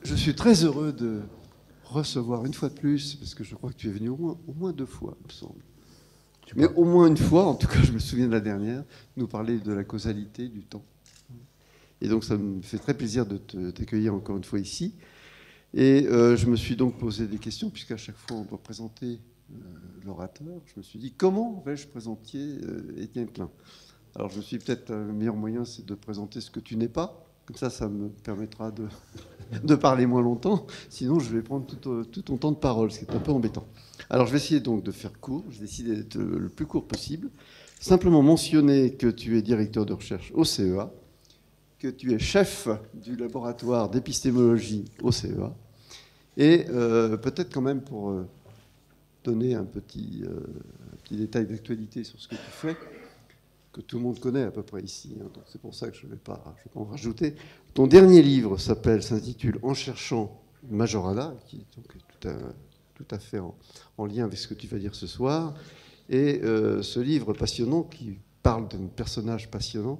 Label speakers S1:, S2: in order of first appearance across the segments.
S1: Je suis très heureux de recevoir une fois de plus, parce que je crois que tu es venu au moins 2 fois, il me semble. Mais au moins une fois, en tout cas je me souviens de la dernière, nous parler de la causalité du temps. Et donc ça me fait très plaisir de t'accueillir encore une fois ici. Et je me suis donc posé des questions, puisqu'à chaque fois on doit présenter l'orateur. Je me suis dit, comment vais-je présenter Étienne Klein? Alors je me suis dit, peut-être le meilleur moyen, c'est de présenter ce que tu n'es pas. Comme ça me permettra de parler moins longtemps. Sinon, je vais prendre tout ton temps de parole, ce qui est un peu embêtant. Alors je vais essayer donc de faire court. J'ai décidé d'être le plus court possible. Simplement mentionner que tu es directeur de recherche au CEA, que tu es chef du laboratoire d'épistémologie au CEA, et peut-être quand même pour donner un petit détail d'actualité sur ce que tu fais, que tout le monde connaît à peu près ici, hein, donc c'est pour ça que je ne vais pas en rajouter. Ton dernier livre s'intitule En cherchant Majorana, qui est donc tout à fait en lien avec ce que tu vas dire ce soir, et ce livre passionnant qui parle d'un personnage passionnant,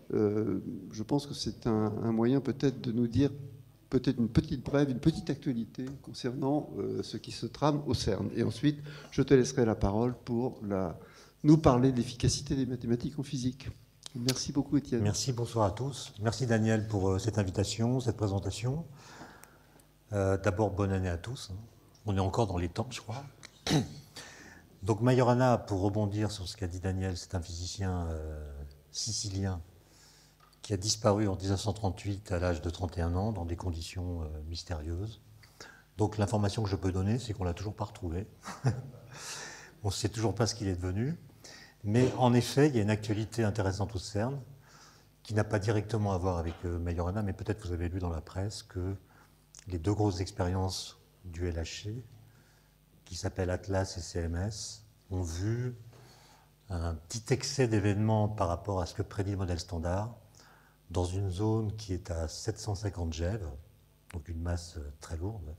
S1: je pense que c'est un moyen peut-être de nous dire peut-être une petite brève, une petite actualité concernant ce qui se trame au CERN. Et ensuite, je te laisserai la parole pour nous parler de l'efficacité des mathématiques en physique. Merci beaucoup, Étienne.
S2: Merci, bonsoir à tous. Merci, Daniel, pour cette invitation, cette présentation. D'abord, bonne année à tous. On est encore dans les temps, je crois. Donc, Majorana, pour rebondir sur ce qu'a dit Daniel, c'est un physicien sicilien qui a disparu en 1938 à l'âge de 31 ans dans des conditions mystérieuses. Donc, l'information que je peux donner, c'est qu'on ne l'a toujours pas retrouvé. On ne sait toujours pas ce qu'il est devenu. Mais en effet, il y a une actualité intéressante au CERN qui n'a pas directement à voir avec Majorana, mais peut-être vous avez lu dans la presse que les 2 grosses expériences du LHC, qui s'appellent Atlas et CMS, ont vu un petit excès d'événements par rapport à ce que prédit le modèle standard dans une zone qui est à 750 GeV, donc une masse très lourde.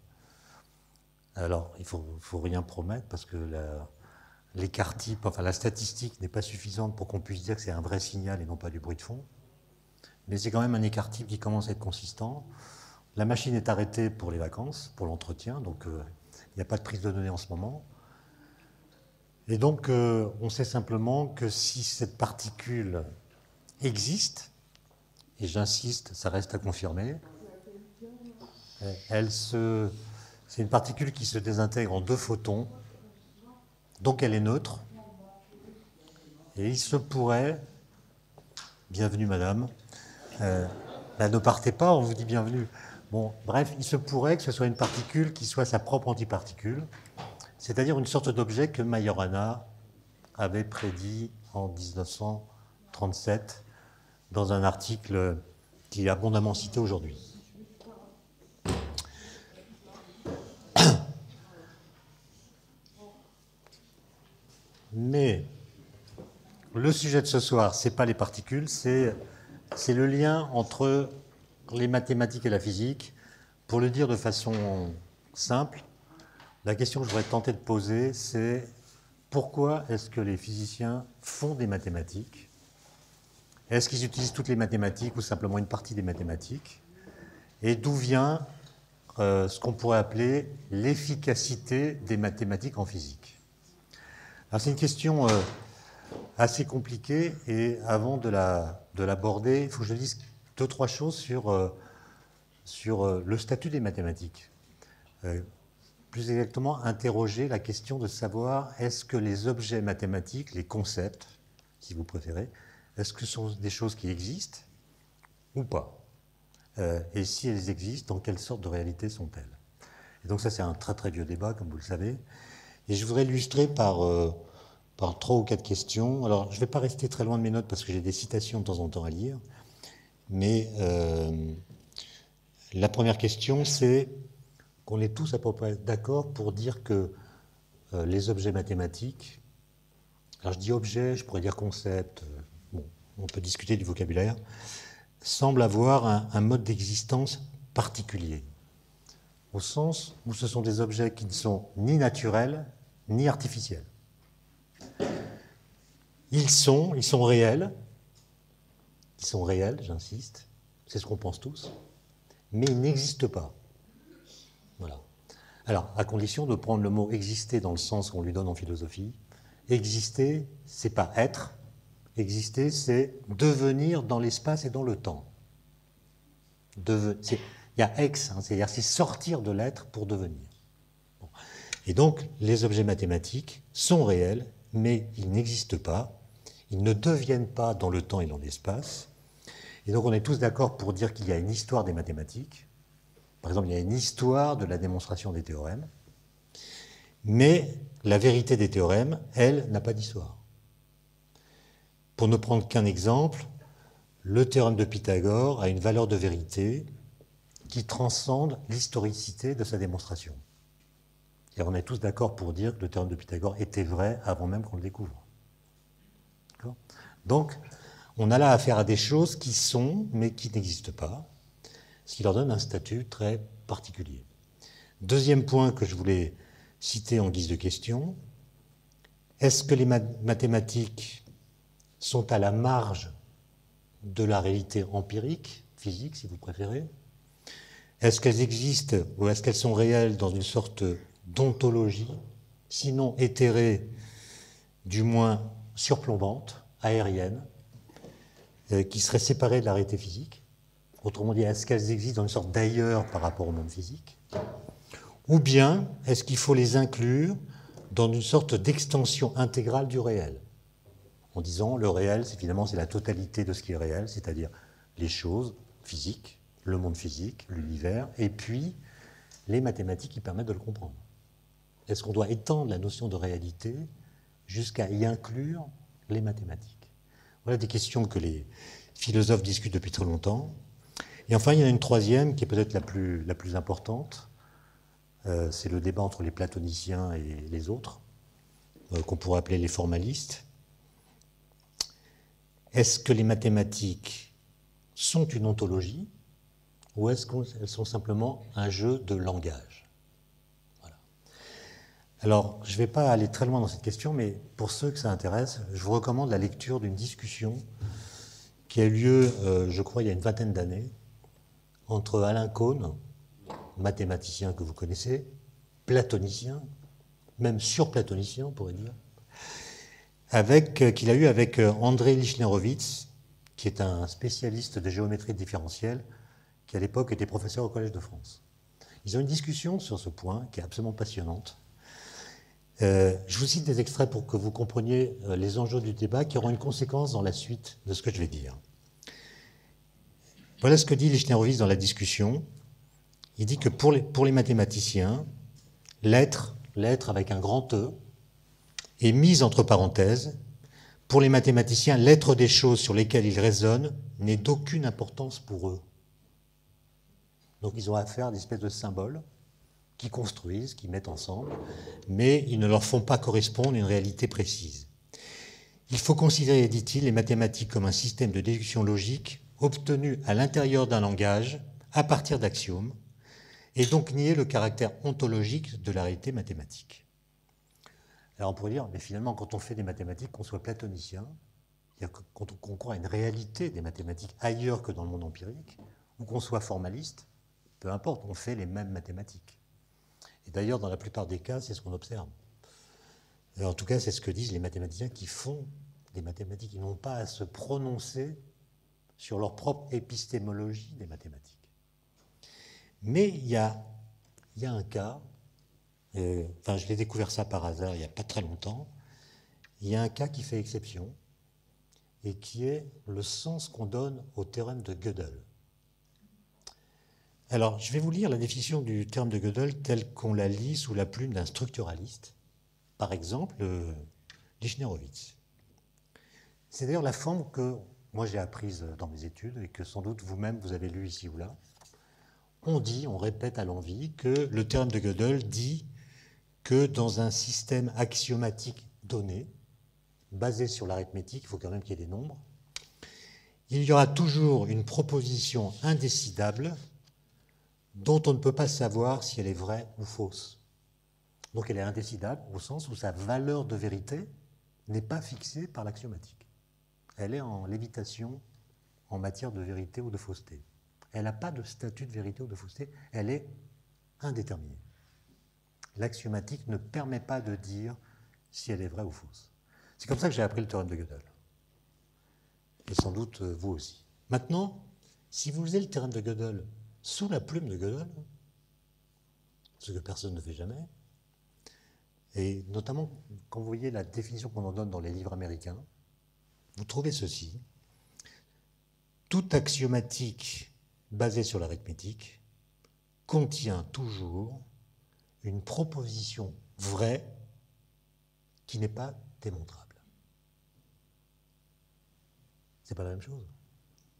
S2: Alors, il ne faut rien promettre parce que l'écart type, enfin la statistique n'est pas suffisante pour qu'on puisse dire que c'est un vrai signal et non pas du bruit de fond. Mais c'est quand même un écart type qui commence à être consistant. La machine est arrêtée pour les vacances, pour l'entretien, donc il n'y a pas de prise de données en ce moment. Et donc on sait simplement que si cette particule existe, et j'insiste, ça reste à confirmer, c'est une particule qui se désintègre en 2 photons. Donc elle est neutre, et il se pourrait, bienvenue madame, ne partez pas, on vous dit bienvenue. Bon, bref, il se pourrait que ce soit une particule qui soit sa propre antiparticule, c'est-à-dire une sorte d'objet que Majorana avait prédit en 1937 dans un article qui est abondamment cité aujourd'hui. Mais le sujet de ce soir, ce n'est pas les particules, c'est le lien entre les mathématiques et la physique. Pour le dire de façon simple, la question que je voudrais tenter de poser, c'est pourquoi est-ce que les physiciens font des mathématiques? Est-ce qu'ils utilisent toutes les mathématiques ou simplement une partie des mathématiques? Et d'où vient ce qu'on pourrait appeler l'efficacité des mathématiques en physique? Alors c'est une question assez compliquée, et avant de l'aborder, il faut que je dise 2-3 choses sur le statut des mathématiques. Plus exactement, interroger la question de savoir est-ce que les objets mathématiques, les concepts, si vous préférez, est-ce que ce sont des choses qui existent ou pas? Et si elles existent, dans quelle sorte de réalité sont-elles? Et donc ça, c'est un très très vieux débat, comme vous le savez. Et je voudrais l'illustrer par 3 ou 4 questions. Alors, je ne vais pas rester très loin de mes notes parce que j'ai des citations de temps en temps à lire. Mais la première question, c'est qu'on est tous à peu près d'accord pour dire que les objets mathématiques, alors je dis objets, je pourrais dire concept, bon, on peut discuter du vocabulaire, semblent avoir un mode d'existence particulier, au sens où ce sont des objets qui ne sont ni naturels, ni artificiels. Ils sont réels, j'insiste, c'est ce qu'on pense tous, mais ils n'existent pas. Alors, à condition de prendre le mot exister dans le sens qu'on lui donne en philosophie. Exister, c'est pas être. Exister, c'est devenir dans l'espace et dans le temps. Il y a ex, hein, c'est-à-dire c'est sortir de l'être pour devenir. Bon. Et donc, les objets mathématiques sont réels, mais ils n'existent pas. Ils ne deviennent pas dans le temps et dans l'espace. Et donc, on est tous d'accord pour dire qu'il y a une histoire des mathématiques. Par exemple, il y a une histoire de la démonstration des théorèmes, mais la vérité des théorèmes, elle, n'a pas d'histoire. Pour ne prendre qu'un exemple, le théorème de Pythagore a une valeur de vérité qui transcende l'historicité de sa démonstration. Et on est tous d'accord pour dire que le théorème de Pythagore était vrai avant même qu'on le découvre. Donc, on a là affaire à des choses qui sont, mais qui n'existent pas, ce qui leur donne un statut très particulier. Deuxième point que je voulais citer en guise de question, est-ce que les mathématiques sont à la marge de la réalité empirique, physique si vous préférez? Est-ce qu'elles existent ou est-ce qu'elles sont réelles dans une sorte d'ontologie, sinon éthérée, du moins surplombante, aérienne, qui serait séparée de la réalité physique? Autrement dit, est-ce qu'elles existent dans une sorte d'ailleurs par rapport au monde physique? Ou bien, est-ce qu'il faut les inclure dans une sorte d'extension intégrale du réel? En disant, le réel, finalement, c'est la totalité de ce qui est réel, c'est-à-dire les choses physiques, le monde physique, l'univers, et puis les mathématiques qui permettent de le comprendre. Est-ce qu'on doit étendre la notion de réalité jusqu'à y inclure les mathématiques? Voilà des questions que les philosophes discutent depuis très longtemps. Et enfin, il y en a une troisième qui est peut-être la plus importante. C'est le débat entre les platoniciens et les autres, qu'on pourrait appeler les formalistes. Est-ce que les mathématiques sont une ontologie ou est-ce qu'elles sont simplement un jeu de langage? Voilà. Alors, je ne vais pas aller très loin dans cette question, mais pour ceux que ça intéresse, je vous recommande la lecture d'une discussion qui a eu lieu, je crois, il y a une vingtaine d'années, entre Alain Kohn, mathématicien que vous connaissez, platonicien, même surplatonicien, on pourrait dire, qu'il a eu avec André Lichnerowitz, qui est un spécialiste de géométrie différentielle, qui à l'époque était professeur au Collège de France. Ils ont une discussion sur ce point qui est absolument passionnante. Je vous cite des extraits pour que vous compreniez les enjeux du débat qui auront une conséquence dans la suite de ce que je vais dire. Voilà ce que dit Lichnerowitz dans la discussion. Il dit que pour les mathématiciens, l'être avec un grand E, est mis entre parenthèses. Pour les mathématiciens, l'être des choses sur lesquelles ils raisonnent n'est d'aucune importance pour eux. Donc ils ont affaire à des espèces de symboles qui construisent, qui mettent ensemble, mais ils ne leur font pas correspondre une réalité précise. Il faut considérer, dit-il, les mathématiques comme un système de déduction logique obtenu à l'intérieur d'un langage à partir d'axiomes, et donc nier le caractère ontologique de la réalité mathématique. Alors on pourrait dire, mais finalement, quand on fait des mathématiques, qu'on soit platonicien, quand on concourt à une réalité des mathématiques ailleurs que dans le monde empirique, ou qu'on soit formaliste, peu importe, on fait les mêmes mathématiques. Et d'ailleurs, dans la plupart des cas, c'est ce qu'on observe. En tout cas, c'est ce que disent les mathématiciens qui font des mathématiques. Ils n'ont pas à se prononcer sur leur propre épistémologie des mathématiques. Mais il y a un cas, je l'ai découvert ça par hasard il n'y a pas très longtemps, il y a un cas qui fait exception et qui est le sens qu'on donne au théorème de Gödel. Alors, je vais vous lire la définition du théorème de Gödel telle qu'on la lit sous la plume d'un structuraliste, par exemple Lichnerowitz. C'est d'ailleurs la forme que moi j'ai apprise dans mes études et que sans doute vous-même vous avez lu ici ou là. On répète à l'envi que le théorème de Gödel dit que dans un système axiomatique donné, basé sur l'arithmétique, il faut quand même qu'il y ait des nombres, il y aura toujours une proposition indécidable dont on ne peut pas savoir si elle est vraie ou fausse. Donc elle est indécidable au sens où sa valeur de vérité n'est pas fixée par l'axiomatique. Elle est en lévitation en matière de vérité ou de fausseté. Elle n'a pas de statut de vérité ou de fausseté, elle est indéterminée. l'axiomatique ne permet pas de dire si elle est vraie ou fausse. C'est comme ça que j'ai appris le théorème de Gödel. Et sans doute vous aussi. Maintenant, si vous lisez le théorème de Gödel sous la plume de Gödel, ce que personne ne fait jamais, et notamment quand vous voyez la définition qu'on en donne dans les livres américains, vous trouvez ceci. Toute axiomatique basée sur l'arithmétique contient toujours une proposition vraie qui n'est pas démontrable. C'est pas la même chose. D'accord ?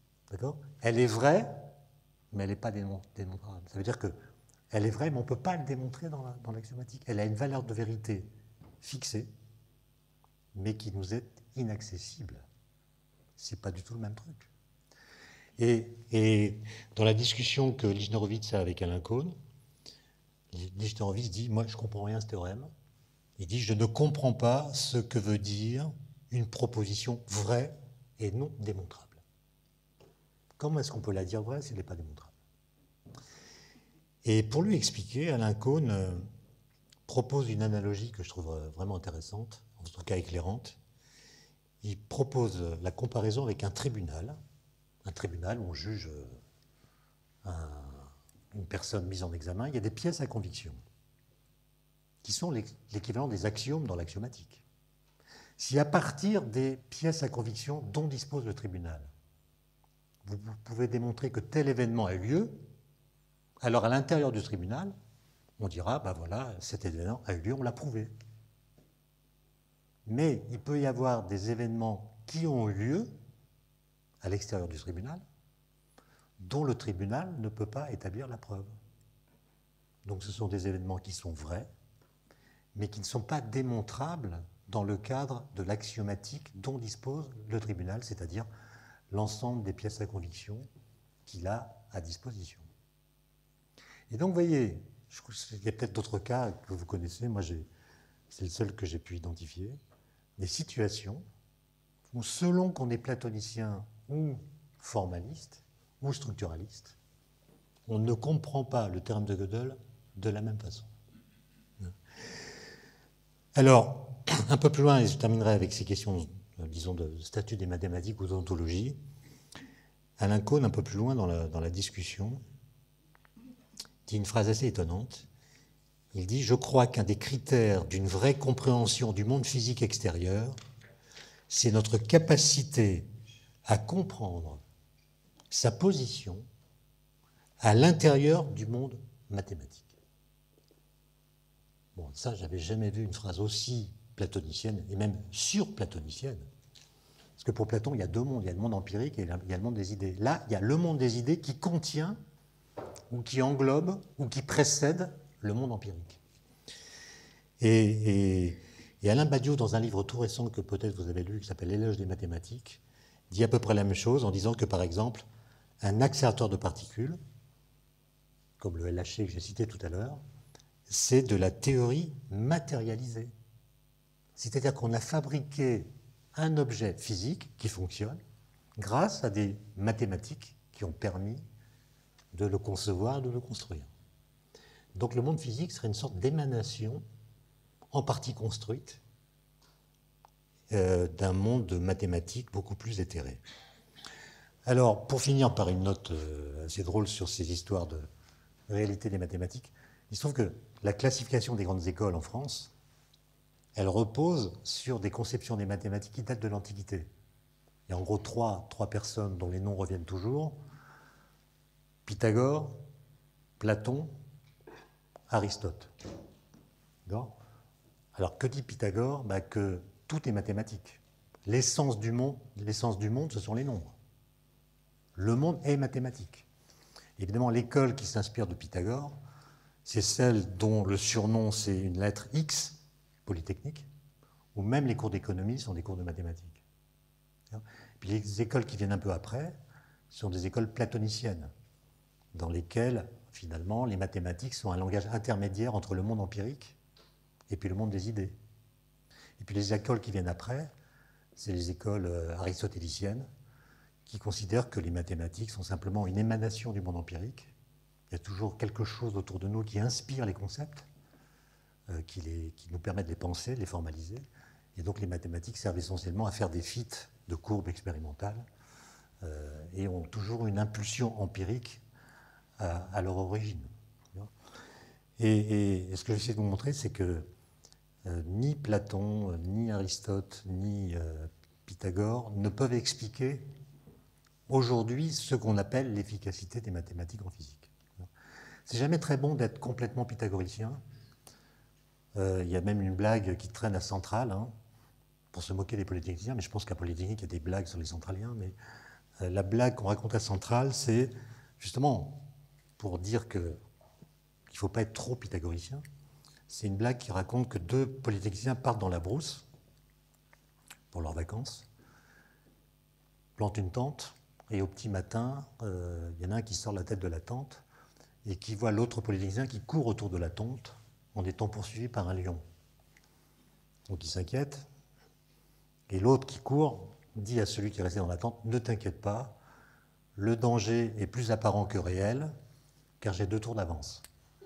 S2: Elle est vraie, mais elle n'est pas démontrable. Ça veut dire qu'elle est vraie, mais on ne peut pas le démontrer dans l'axiomatique. Elle a une valeur de vérité fixée, mais qui nous est inaccessible. C'est pas du tout le même truc. Et dans la discussion que Lich Horowitz a avec Alain Cohn, Lich Horowitz dit « Moi, je ne comprends rien à ce théorème. » Il dit « Je ne comprends pas ce que veut dire une proposition vraie et non démontrable. » Comment est-ce qu'on peut la dire vraie si elle n'est pas démontrable? Et pour lui expliquer, Alain Cohn propose une analogie que je trouve vraiment intéressante, en tout cas éclairante. Il propose la comparaison avec un tribunal où on juge une personne mise en examen. Il y a des pièces à conviction qui sont l'équivalent des axiomes dans l'axiomatique. Si à partir des pièces à conviction dont dispose le tribunal, vous pouvez démontrer que tel événement a eu lieu, alors à l'intérieur du tribunal, on dira, ben voilà, cet événement a eu lieu, on l'a prouvé. Mais il peut y avoir des événements qui ont eu lieu à l'extérieur du tribunal, dont le tribunal ne peut pas établir la preuve. Donc ce sont des événements qui sont vrais, mais qui ne sont pas démontrables dans le cadre de l'axiomatique dont dispose le tribunal, c'est-à-dire l'ensemble des pièces à conviction qu'il a à disposition. Et donc, vous voyez, il y a peut-être d'autres cas que vous connaissez, moi c'est le seul que j'ai pu identifier, des situations où selon qu'on est platonicien ou formaliste ou structuraliste, on ne comprend pas le terme de Gödel de la même façon. Alors, un peu plus loin, et je terminerai avec ces questions, disons, de statut des mathématiques ou d'ontologie. Alain Cohn, un peu plus loin dans la discussion, dit une phrase assez étonnante. Il dit « Je crois qu'un des critères d'une vraie compréhension du monde physique extérieur, c'est notre capacité à comprendre sa position à l'intérieur du monde mathématique. » Bon, ça, j'avais jamais vu une phrase aussi platonicienne, et même surplatonicienne. Parce que pour Platon, il y a deux mondes. Il y a le monde empirique et il y a le monde des idées. Là, il y a le monde des idées qui contient, ou qui englobe, ou qui précède le monde empirique. Et Alain Badiou, dans un livre tout récent que peut-être vous avez lu, qui s'appelle L'éloge des mathématiques, dit à peu près la même chose en disant que, par exemple, un accélérateur de particules, comme le LHC que j'ai cité tout à l'heure, c'est de la théorie matérialisée. C'est-à-dire qu'on a fabriqué un objet physique qui fonctionne grâce à des mathématiques qui ont permis de le concevoir, de le construire. Donc le monde physique serait une sorte d'émanation, en partie construite, d'un monde de mathématiques beaucoup plus éthéré. Alors, pour finir par une note assez drôle sur ces histoires de réalité des mathématiques, il se trouve que la classification des grandes écoles en France, elle repose sur des conceptions des mathématiques qui datent de l'Antiquité. Il y a en gros trois personnes dont les noms reviennent toujours. Pythagore, Platon, Aristote. Alors que dit Pythagore? Que tout est mathématique. L'essence du monde, ce sont les nombres. Le monde est mathématique. Évidemment, l'école qui s'inspire de Pythagore, c'est celle dont le surnom c'est une lettre X, Polytechnique, ou même les cours d'économie sont des cours de mathématiques. Puis les écoles qui viennent un peu après sont des écoles platoniciennes, dans lesquelles, finalement, les mathématiques sont un langage intermédiaire entre le monde empirique et puis le monde des idées. Et puis les écoles qui viennent après, c'est les écoles aristotéliciennes, qui considèrent que les mathématiques sont simplement une émanation du monde empirique. Il y a toujours quelque chose autour de nous qui inspire les concepts, qui nous permettent de les penser, de les formaliser. Et donc les mathématiques servent essentiellement à faire des fites de courbes expérimentales et ont toujours une impulsion empirique à leur origine. Et ce que j'essaie de vous montrer, c'est que ni Platon, ni Aristote, ni Pythagore ne peuvent expliquer aujourd'hui ce qu'on appelle l'efficacité des mathématiques en physique. C'est jamais très bon d'être complètement pythagoricien. Il y a même une blague qui traîne à Centrale, hein, pour se moquer des polytechniciens, mais je pense qu'à Polytechnique, il y a des blagues sur les centraliens, mais la blague qu'on raconte à Centrale, c'est justement pour dire qu'il ne faut pas être trop pythagoricien. C'est une blague qui raconte que deux polytechniciens partent dans la brousse pour leurs vacances, plantent une tente, et au petit matin, il y en a un qui sort la tête de la tente et qui voit l'autre polytechnicien qui court autour de la tente en étant poursuivi par un lion. Donc il s'inquiète, et l'autre qui court dit à celui qui est resté dans la tente « Ne t'inquiète pas, le danger est plus apparent que réel, car j'ai 2 tours d'avance. »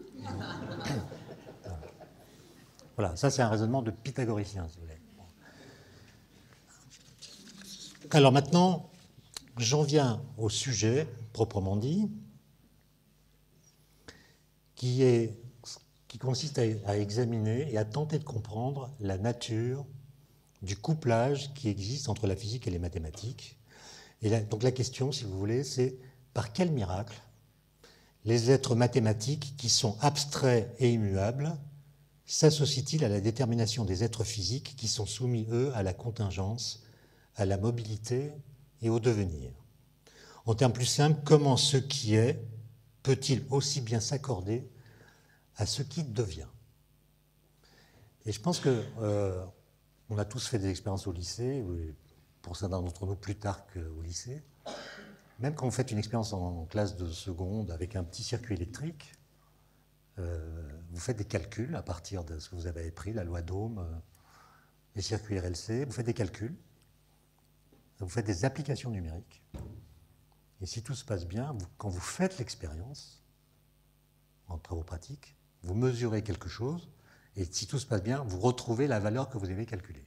S2: Voilà, ça c'est un raisonnement de pythagoricien, si vous voulez. Alors maintenant, j'en viens au sujet, proprement dit, qui consiste à examiner et à tenter de comprendre la nature du couplage qui existe entre la physique et les mathématiques. Et donc la question, si vous voulez, c'est par quel miracle les êtres mathématiques, qui sont abstraits et immuables, s'associent-ils à la détermination des êtres physiques qui sont soumis, eux, à la contingence, à la mobilité et au devenir? En termes plus simples, comment ce qui est peut-il aussi bien s'accorder à ce qui devient? Et je pense que on a tous fait des expériences au lycée, pour certains d'entre nous plus tard qu'au lycée. Même quand vous faites une expérience en classe de seconde avec un petit circuit électrique, vous faites des calculs à partir de ce que vous avez appris, la loi d'Ohm, les circuits RLC, vous faites des calculs, vous faites des applications numériques. Et si tout se passe bien, quand vous faites l'expérience, en travaux pratiques, vous mesurez quelque chose, et si tout se passe bien, vous retrouvez la valeur que vous avez calculée.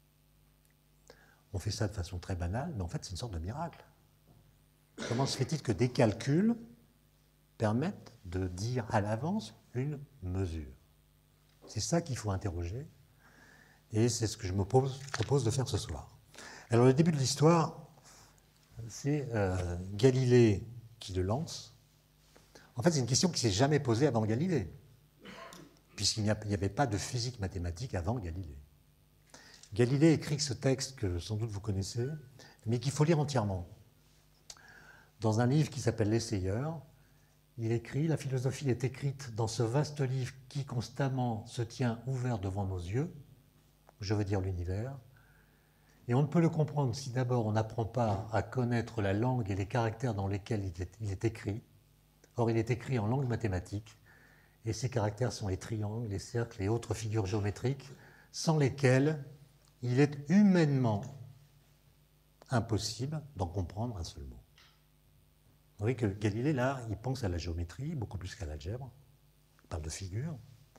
S2: On fait ça de façon très banale, mais en fait, c'est une sorte de miracle. Comment se fait-il que des calculs permettent de dire à l'avance une mesure? C'est ça qu'il faut interroger, et c'est ce que je me propose de faire ce soir. Alors, le début de l'histoire, c'est Galilée qui le lance. En fait, c'est une question qui ne s'est jamais posée avant Galilée, puisqu'il n'y avait pas de physique mathématique avant Galilée. Galilée écrit ce texte que sans doute vous connaissez, mais qu'il faut lire entièrement. Dans un livre qui s'appelle L'Essayeur, il écrit « La philosophie est écrite dans ce vaste livre qui constamment se tient ouvert devant nos yeux, je veux dire l'univers, et on ne peut le comprendre si d'abord on n'apprend pas à connaître la langue et les caractères dans lesquels il est écrit. Or, il est écrit en langue mathématique, et ces caractères sont les triangles, les cercles et autres figures géométriques, sans lesquelles il est humainement impossible d'en comprendre un seul mot. » Vous voyez que Galilée, là, il pense à la géométrie, beaucoup plus qu'à l'algèbre. Il parle de figures.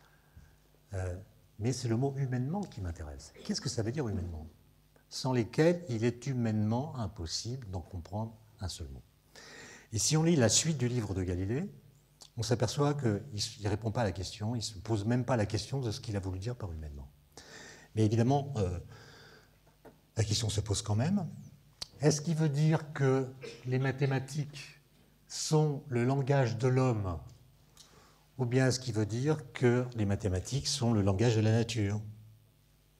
S2: Mais c'est le mot « humainement » qui m'intéresse. Qu'est-ce que ça veut dire « humainement » ? Sans lesquels il est humainement impossible d'en comprendre un seul mot. Et si on lit la suite du livre de Galilée, on s'aperçoit qu'il ne répond pas à la question, il ne se pose même pas la question de ce qu'il a voulu dire par humainement. Mais évidemment, la question se pose quand même. Est-ce qu'il veut dire que les mathématiques sont le langage de l'homme, ou bien est-ce qu'il veut dire que les mathématiques sont le langage de la nature? D'accord ?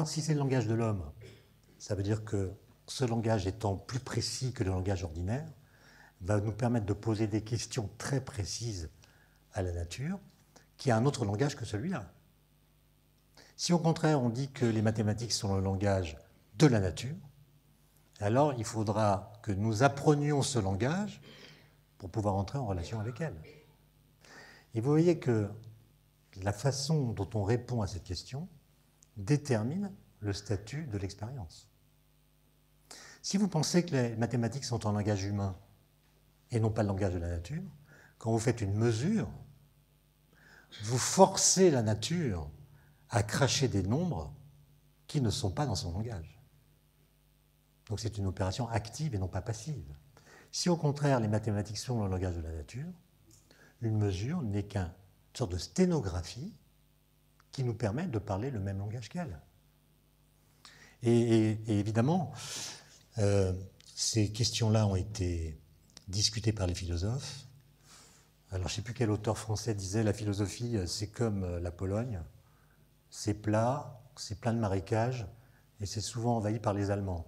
S2: Si c'est le langage de l'homme, ça veut dire que ce langage étant plus précis que le langage ordinaire, va nous permettre de poser des questions très précises à la nature, qui a un autre langage que celui-là. Si au contraire on dit que les mathématiques sont le langage de la nature, alors il faudra que nous apprenions ce langage pour pouvoir entrer en relation avec elle. Et vous voyez que la façon dont on répond à cette question détermine le statut de l'expérience. Si vous pensez que les mathématiques sont un langage humain et non pas le langage de la nature, quand vous faites une mesure, vous forcez la nature à cracher des nombres qui ne sont pas dans son langage. Donc c'est une opération active et non pas passive. Si au contraire les mathématiques sont dans le langage de la nature, une mesure n'est qu'une sorte de sténographie qui nous permet de parler le même langage qu'elle. Et évidemment, ces questions-là ont été discutées par les philosophes. Alors je ne sais plus quel auteur français disait la philosophie, c'est comme la Pologne, c'est plat, c'est plein de marécages, et c'est souvent envahi par les Allemands.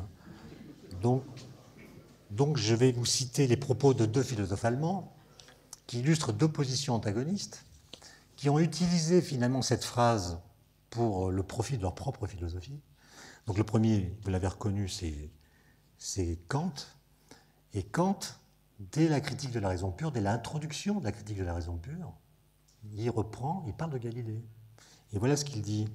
S2: Donc je vais vous citer les propos de deux philosophes allemands qui illustrent deux positions antagonistes, qui ont utilisé finalement cette phrase pour le profit de leur propre philosophie. Donc le premier, vous l'avez reconnu, c'est Kant. Et Kant, dès la critique de la raison pure, dès l'introduction de la critique de la raison pure, il parle de Galilée. Et voilà ce qu'il dit.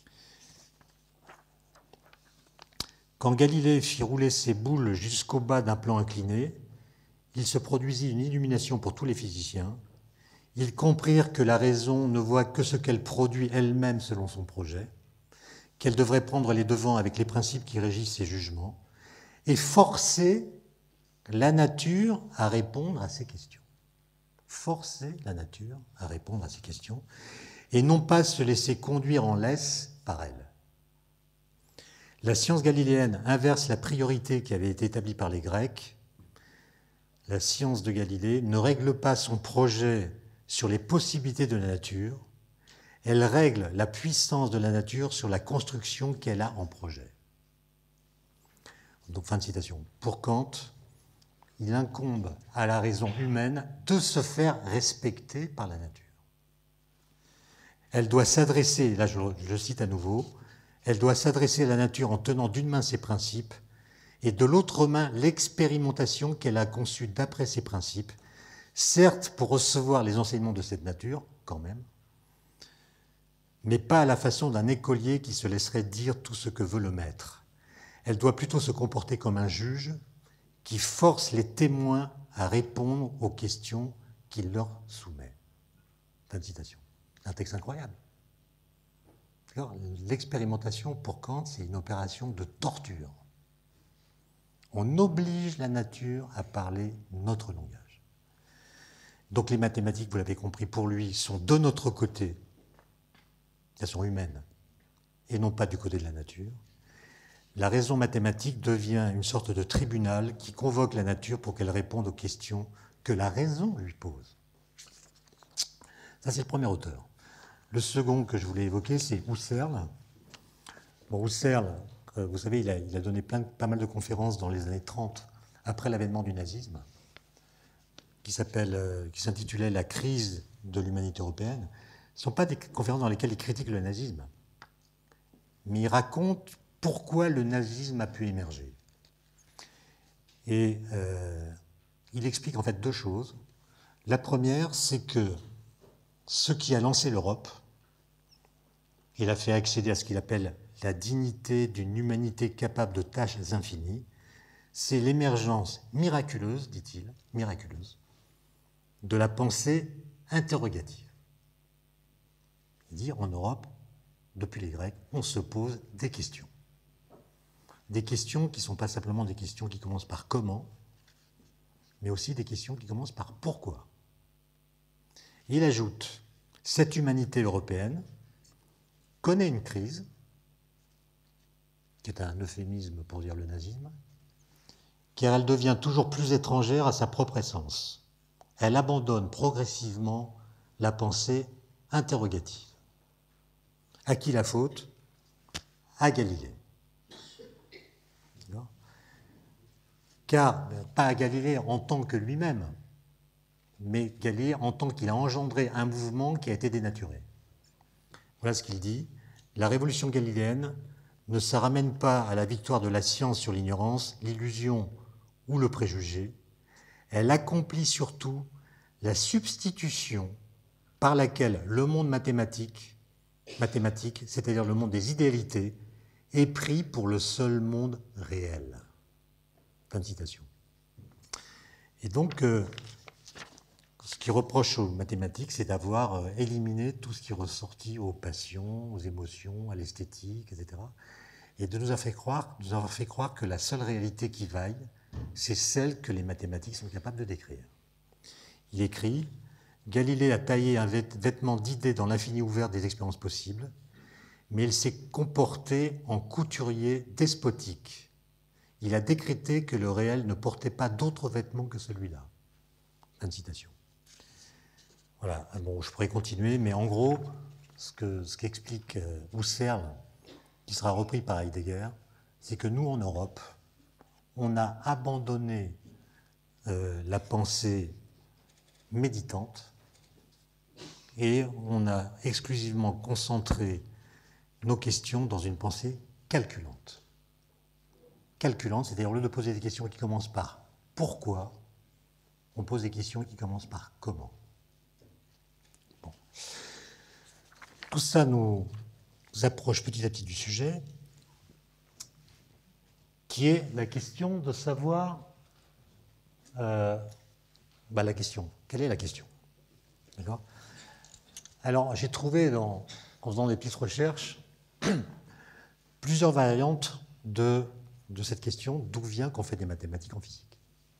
S2: Quand Galilée fit rouler ses boules jusqu'au bas d'un plan incliné, il se produisit une illumination pour tous les physiciens. Ils comprirent que la raison ne voit que ce qu'elle produit elle-même selon son projet, qu'elle devrait prendre les devants avec les principes qui régissent ses jugements, et forcer la nature à répondre à ces questions. Forcer la nature à répondre à ces questions, et non pas se laisser conduire en laisse par elle. La science galiléenne inverse la priorité qui avait été établie par les Grecs. La science de Galilée ne règle pas son projet sur les possibilités de la nature, elle règle la puissance de la nature sur la construction qu'elle a en projet. Donc, fin de citation. Pour Kant, il incombe à la raison humaine de se faire respecter par la nature. Elle doit s'adresser, là je cite à nouveau, elle doit s'adresser à la nature en tenant d'une main ses principes et de l'autre main l'expérimentation qu'elle a conçue d'après ses principes, certes pour recevoir les enseignements de cette nature, quand même, mais pas à la façon d'un écolier qui se laisserait dire tout ce que veut le maître. Elle doit plutôt se comporter comme un juge qui force les témoins à répondre aux questions qu'il leur soumet. Fin de citation. Un texte incroyable. L'expérimentation, pour Kant, c'est une opération de torture. On oblige la nature à parler notre langage. Donc les mathématiques, vous l'avez compris, pour lui, sont de notre côté. Elles sont humaines, et non pas du côté de la nature. La raison mathématique devient une sorte de tribunal qui convoque la nature pour qu'elle réponde aux questions que la raison lui pose. Ça, c'est le premier auteur. Le second que je voulais évoquer, c'est Husserl. Bon, Husserl, vous savez, il a donné pas mal de conférences dans les années 30, après l'avènement du nazisme, qui s'intitulait « La crise de l'humanité européenne ». Ce ne sont pas des conférences dans lesquelles il critique le nazisme, mais il raconte pourquoi le nazisme a pu émerger. Et il explique en fait deux choses. La première, c'est que ce qui a lancé l'Europe, il a fait accéder à ce qu'il appelle la dignité d'une humanité capable de tâches infinies, c'est l'émergence miraculeuse, dit-il, miraculeuse, de la pensée interrogative. Il dit, en Europe, depuis les Grecs, on se pose des questions. Des questions qui ne sont pas simplement des questions qui commencent par comment, mais aussi des questions qui commencent par pourquoi. Il ajoute, cette humanité européenne connaît une crise, qui est un euphémisme pour dire le nazisme, car elle devient toujours plus étrangère à sa propre essence. Elle abandonne progressivement la pensée interrogative. À qui la faute? À Galilée. Car, pas à Galilée en tant que lui-même, mais Galilée en tant qu'il a engendré un mouvement qui a été dénaturé. Voilà ce qu'il dit. La révolution galiléenne ne se ramène pas à la victoire de la science sur l'ignorance, l'illusion ou le préjugé. Elle accomplit surtout la substitution par laquelle le monde mathématique, c'est-à-dire le monde des idéalités, est pris pour le seul monde réel. Fin de citation. Et donc, ce qui reproche aux mathématiques, c'est d'avoir éliminé tout ce qui est ressorti aux passions, aux émotions, à l'esthétique, etc. Et de nous avoir fait croire que la seule réalité qui vaille, c'est celle que les mathématiques sont capables de décrire. Il écrit « Galilée a taillé un vêtement d'idées dans l'infini ouvert des expériences possibles, mais il s'est comporté en couturier despotique. Il a décrété que le réel ne portait pas d'autre vêtement que celui-là. » Fin de citation. Voilà, bon, je pourrais continuer, mais en gros, ce qu'explique Husserl, qui sera repris par Heidegger, c'est que nous, en Europe, on a abandonné la pensée méditante et on a exclusivement concentré nos questions dans une pensée calculante. Calculante, c'est-à-dire au lieu de poser des questions qui commencent par « pourquoi ?», on pose des questions qui commencent par « comment ». Bon. Tout ça nous approche petit à petit du sujet, qui est la question de savoir, la question, quelle est la question? D'accord? Alors, j'ai trouvé, en faisant des petites recherches, plusieurs variantes de cette question, d'où vient qu'on fait des mathématiques en physique.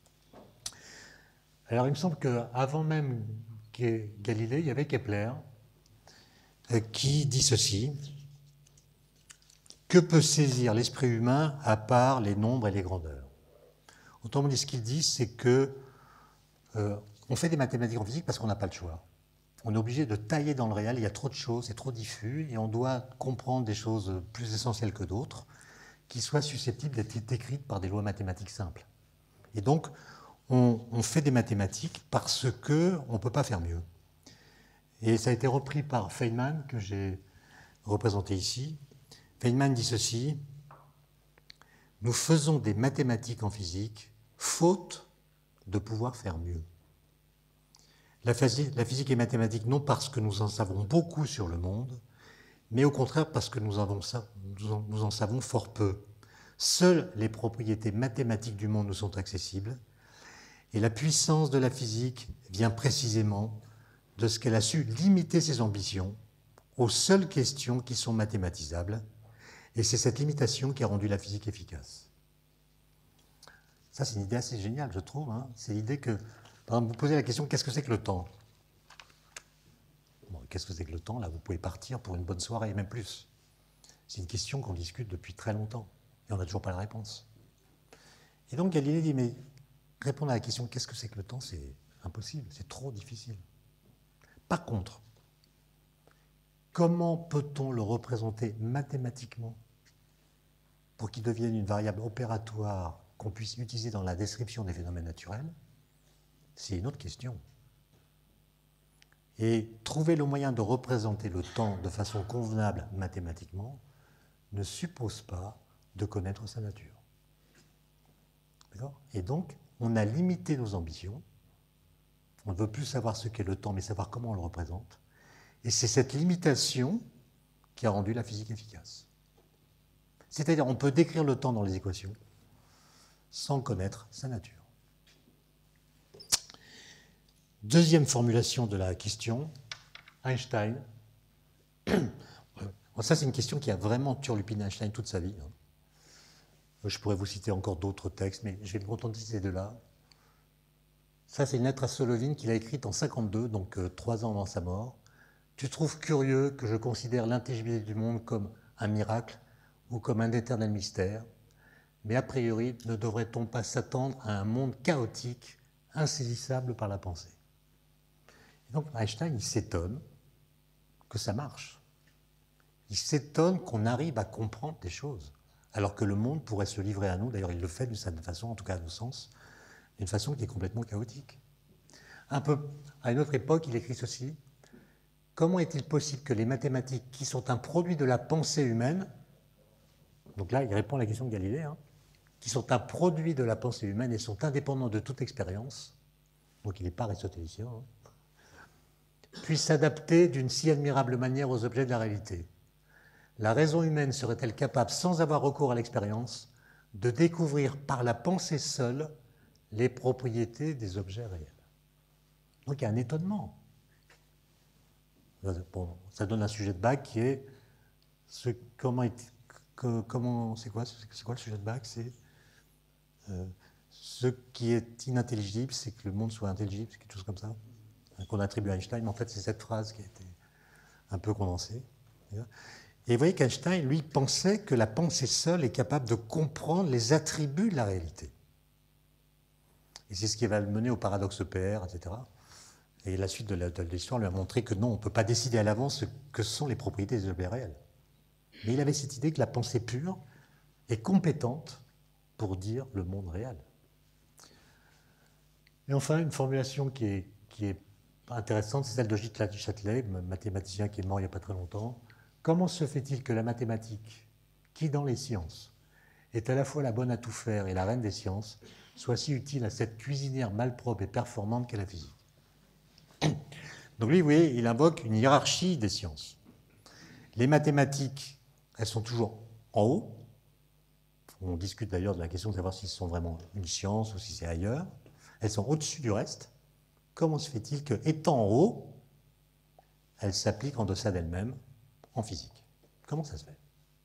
S2: Alors, il me semble qu'avant même Galilée, il y avait Kepler, qui dit ceci: que peut saisir l'esprit humain à part les nombres et les grandeurs? Autrement dit, ce qu'il dit, c'est que on fait des mathématiques en physique parce qu'on n'a pas le choix. On est obligé de tailler dans le réel, il y a trop de choses, c'est trop diffus, et on doit comprendre des choses plus essentielles que d'autres, qui soient susceptibles d'être décrites par des lois mathématiques simples. Et donc, on fait des mathématiques parce qu'on ne peut pas faire mieux. Et ça a été repris par Feynman, que j'ai représenté ici. Feynman dit ceci: nous faisons des mathématiques en physique, faute de pouvoir faire mieux. La physique est mathématique non parce que nous en savons beaucoup sur le monde, mais au contraire parce que nous en savons fort peu. Seules les propriétés mathématiques du monde nous sont accessibles, et la puissance de la physique vient précisément de ce qu'elle a su limiter ses ambitions aux seules questions qui sont mathématisables, et c'est cette limitation qui a rendu la physique efficace. Ça, c'est une idée assez géniale, je trouve. Hein. C'est l'idée que, par exemple, vous posez la question, qu'est-ce que c'est que le temps? Bon, qu'est-ce que c'est que le temps? Là, vous pouvez partir pour une bonne soirée, même plus. C'est une question qu'on discute depuis très longtemps, et on n'a toujours pas la réponse. Et donc, Galilée dit, mais répondre à la question, qu'est-ce que c'est que le temps? C'est impossible, c'est trop difficile. Par contre, comment peut-on le représenter mathématiquement pour qu'il devienne une variable opératoire qu'on puisse utiliser dans la description des phénomènes naturels? C'est une autre question. Et trouver le moyen de représenter le temps de façon convenable mathématiquement ne suppose pas de connaître sa nature. D'accord ? Et donc, on a limité nos ambitions. On ne veut plus savoir ce qu'est le temps, mais savoir comment on le représente. Et c'est cette limitation qui a rendu la physique efficace. C'est-à-dire, on peut décrire le temps dans les équations sans connaître sa nature. Deuxième formulation de la question, Einstein. Ça, c'est une question qui a vraiment turlupiné Einstein toute sa vie. Je pourrais vous citer encore d'autres textes, mais je vais me contenter de ces deux-là. Ça, c'est une lettre à Solovine qu'il a écrite en 1952, donc 3 ans avant sa mort. Tu trouves curieux que je considère l'intelligibilité du monde comme un miracle ou comme un éternel mystère, mais a priori, ne devrait-on pas s'attendre à un monde chaotique, insaisissable par la pensée? Et donc Einstein, il s'étonne que ça marche. Il s'étonne qu'on arrive à comprendre des choses, alors que le monde pourrait se livrer à nous, d'ailleurs il le fait d'une certaine façon, en tout cas à nos sens, d'une façon qui est complètement chaotique. Un peu à une autre époque, il écrit ceci: comment est-il possible que les mathématiques, qui sont un produit de la pensée humaine, donc là il répond à la question de Galilée, qui sont un produit de la pensée humaine et sont indépendants de toute expérience, donc il n'est pas aristotélicien, puissent s'adapter d'une si admirable manière aux objets de la réalité? La raison humaine serait-elle capable, sans avoir recours à l'expérience, de découvrir par la pensée seule les propriétés des objets réels? Donc il y a un étonnement. Bon, ça donne un sujet de bac qui est c'est quoi le sujet de bac? C'est ce qui est inintelligible, c'est que le monde soit intelligible, c'est quelque chose comme ça, qu'on attribue à Einstein. Mais en fait, c'est cette phrase qui a été un peu condensée. Et vous voyez qu'Einstein, lui, pensait que la pensée seule est capable de comprendre les attributs de la réalité. Et c'est ce qui va le mener au paradoxe EPR, etc. Et la suite de l'histoire lui a montré que non, on ne peut pas décider à l'avance ce que sont les propriétés des objets réels. Mais il avait cette idée que la pensée pure est compétente pour dire le monde réel. Et enfin, une formulation qui est intéressante, c'est celle de Gilles Châtelet, mathématicien qui est mort il n'y a pas très longtemps. Comment se fait-il que la mathématique, qui dans les sciences est à la fois la bonne à tout faire et la reine des sciences, soit si utile à cette cuisinière malpropre et performante qu'est la physique? Donc lui, vous voyez, il invoque une hiérarchie des sciences. Les mathématiques, elles sont toujours en haut. On discute d'ailleurs de la question de savoir si ce sont vraiment une science ou si c'est ailleurs. Elles sont au-dessus du reste. Comment se fait-il que, étant en haut, elles s'appliquent en deçà d'elles-mêmes en physique? Comment ça se fait?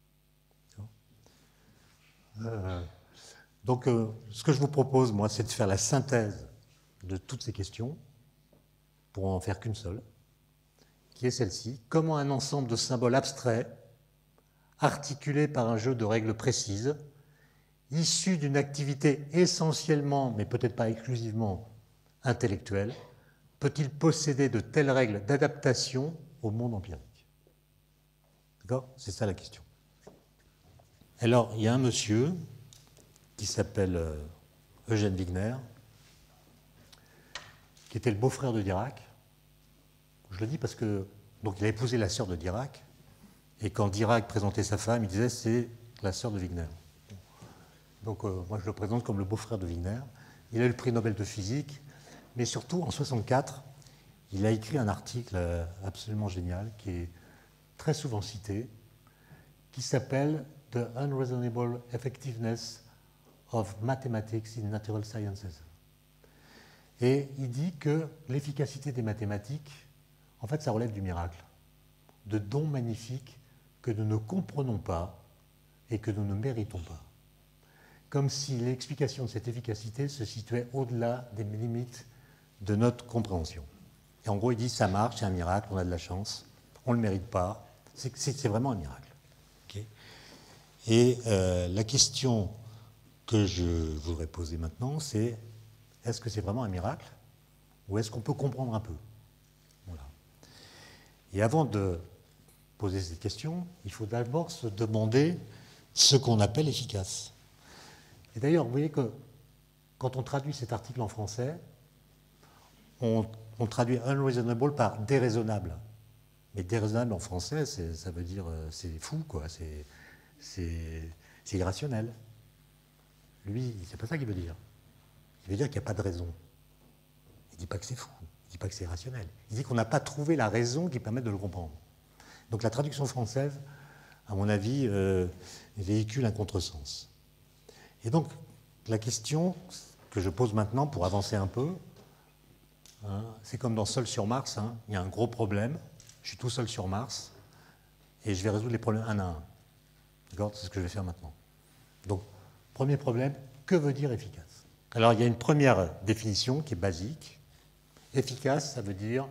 S2: Donc, ce que je vous propose, moi, c'est de faire la synthèse de toutes ces questions pour en faire qu'une seule, qui est celle-ci. Comment un ensemble de symboles abstraits, articulés par un jeu de règles précises, issus d'une activité essentiellement, mais peut-être pas exclusivement, intellectuelle, peut-il posséder de telles règles d'adaptation au monde empirique? D'accord? C'est ça la question. Alors, il y a un monsieur qui s'appelle Eugène Wigner, qui était le beau-frère de Dirac. Je le dis parce que donc il a épousé la sœur de Dirac, et quand Dirac présentait sa femme, il disait c'est la sœur de Wigner. Donc moi je le présente comme le beau-frère de Wigner. Il a eu le prix Nobel de physique, mais surtout en 1964, il a écrit un article absolument génial qui est très souvent cité, qui s'appelle The Unreasonable Effectiveness of Mathematics in Natural Sciences. Et il dit que l'efficacité des mathématiques, en fait, ça relève du miracle, de dons magnifiques que nous ne comprenons pas et que nous ne méritons pas. Comme si l'explication de cette efficacité se situait au-delà des limites de notre compréhension. Et en gros, il dit ça marche, c'est un miracle, on a de la chance, on ne le mérite pas, c'est vraiment un miracle. Okay. Et la question que je voudrais poser maintenant, c'est est-ce que c'est vraiment un miracle ou est-ce qu'on peut comprendre un peu? Voilà. Et avant de poser cette question, il faut d'abord se demander ce qu'on appelle efficace. Et d'ailleurs, vous voyez que quand on traduit cet article en français, on traduit unreasonable par déraisonnable. Mais déraisonnable en français, ça veut dire c'est fou, quoi. C'est irrationnel. Lui, c'est pas ça qu'il veut dire. Il veut dire qu'il n'y a pas de raison. Il ne dit pas que c'est fou, il ne dit pas que c'est irrationnel. Il dit qu'on n'a pas trouvé la raison qui permette de le comprendre. Donc la traduction française, à mon avis, véhicule un contresens. Et donc, la question que je pose maintenant pour avancer un peu, hein, c'est comme dans Seul sur Mars, hein, il y a un gros problème, je suis tout seul sur Mars, et je vais résoudre les problèmes un à un. D'accord? C'est ce que je vais faire maintenant. Donc, premier problème, que veut dire efficace? Alors, il y a une première définition qui est basique. Efficace, ça veut dire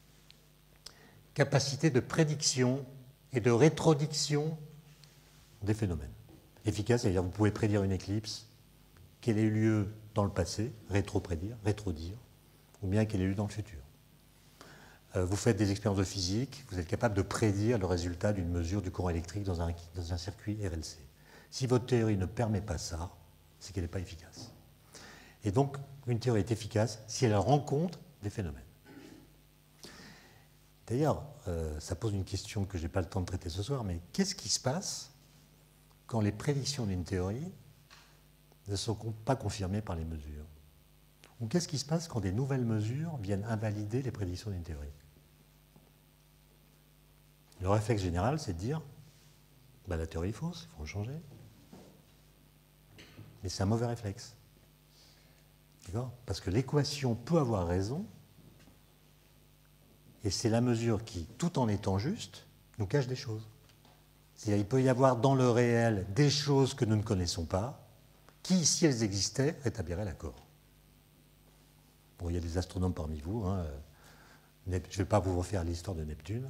S2: capacité de prédiction et de rétrodiction des phénomènes. Efficace, c'est-à-dire que vous pouvez prédire une éclipse, qu'elle ait eu lieu dans le passé, rétro-prédire, rétro-dire, ou bien qu'elle ait eu lieu dans le futur. Vous faites des expériences de physique, vous êtes capable de prédire le résultat d'une mesure du courant électrique dans un circuit RLC. Si votre théorie ne permet pas ça, c'est qu'elle n'est pas efficace. Et donc, une théorie est efficace si elle rencontre des phénomènes. D'ailleurs, ça pose une question que je n'ai pas le temps de traiter ce soir, mais qu'est-ce qui se passe quand les prédictions d'une théorie ne sont pas confirmées par les mesures? Ou qu'est-ce qui se passe quand des nouvelles mesures viennent invalider les prédictions d'une théorie? Le réflexe général, c'est de dire la théorie est fausse, il faut en changer. Mais c'est un mauvais réflexe. D'accord? Parce que l'équation peut avoir raison, Et c'est la mesure qui, tout en étant juste, nous cache des choses. C'est-à-dire qu'il peut y avoir dans le réel des choses que nous ne connaissons pas, qui, si elles existaient, rétabliraient l'accord. Bon, il y a des astronomes parmi vous. Hein. Je ne vais pas vous refaire l'histoire de Neptune,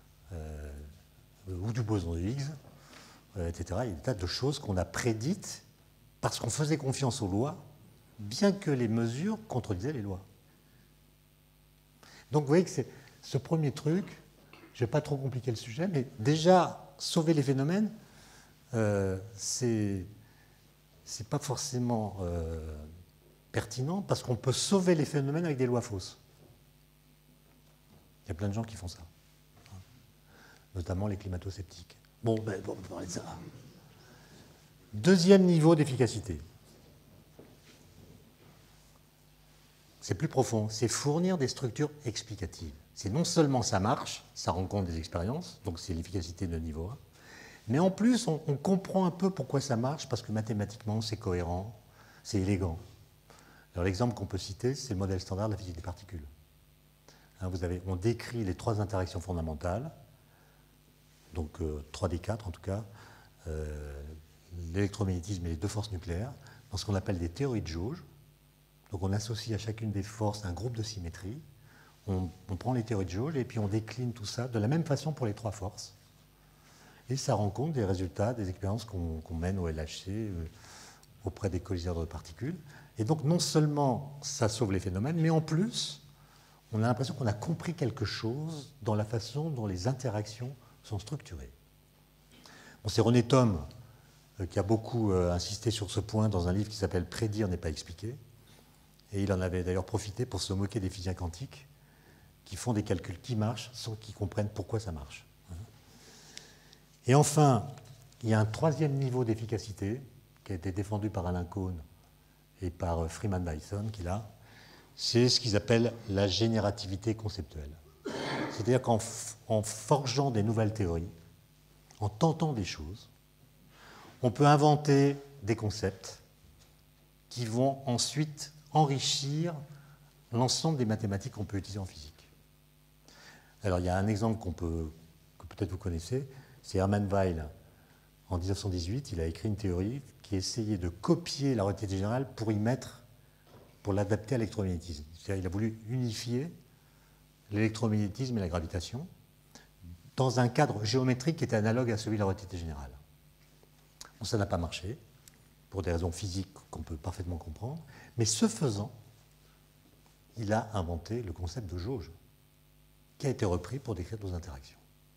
S2: ou du boson de Higgs, etc. Il y a des tas de choses qu'on a prédites parce qu'on faisait confiance aux lois, bien que les mesures contredisaient les lois. Donc vous voyez que c'est ce premier truc, je ne vais pas trop compliquer le sujet, mais déjà, sauver les phénomènes, c'est pas forcément pertinent, parce qu'on peut sauver les phénomènes avec des lois fausses. Il y a plein de gens qui font ça, notamment les climato-sceptiques. Bon, on va parler de ça. Deuxième niveau d'efficacité. C'est plus profond, c'est fournir des structures explicatives. C'est non seulement ça marche, ça rend compte des expériences, donc c'est l'efficacité de niveau 1, mais en plus on comprend un peu pourquoi ça marche, parce que mathématiquement c'est cohérent, c'est élégant. Alors l'exemple qu'on peut citer, c'est le modèle standard de la physique des particules. Hein, on décrit les 3 interactions fondamentales, donc 3 des 4 en tout cas, l'électromagnétisme et les 2 forces nucléaires, dans ce qu'on appelle des théories de jauge. Donc on associe à chacune des forces un groupe de symétrie, on prend les théories de jauge et puis on décline tout ça de la même façon pour les 3 forces. Et ça rend compte des résultats des expériences qu'on mène au LHC auprès des colliseurs de particules. Et donc non seulement ça sauve les phénomènes, mais en plus, on a l'impression qu'on a compris quelque chose dans la façon dont les interactions sont structurées. Bon, c'est René Thom qui a beaucoup insisté sur ce point dans un livre qui s'appelle « Prédire n'est pas expliquer ». Et il en avait d'ailleurs profité pour se moquer des physiciens quantiques qui font des calculs qui marchent sans qu'ils comprennent pourquoi ça marche. Et enfin, il y a un 3e niveau d'efficacité qui a été défendu par Alain Cohn et par Freeman Dyson, c'est ce qu'ils appellent la générativité conceptuelle. C'est-à-dire qu'en forgeant des nouvelles théories, en tentant des choses, on peut inventer des concepts qui vont ensuite enrichir l'ensemble des mathématiques qu'on peut utiliser en physique. Alors il y a un exemple que peut-être vous connaissez, c'est Hermann Weyl. En 1918, il a écrit une théorie qui essayait de copier la relativité générale pour l'adapter à l'électromagnétisme. C'est-à-dire qu'il a voulu unifier l'électromagnétisme et la gravitation dans un cadre géométrique qui était analogue à celui de la relativité générale. Bon, ça n'a pas marché, pour des raisons physiques qu'on peut parfaitement comprendre, mais ce faisant, il a inventé le concept de jauge, qui a été repris pour décrire nos interactions.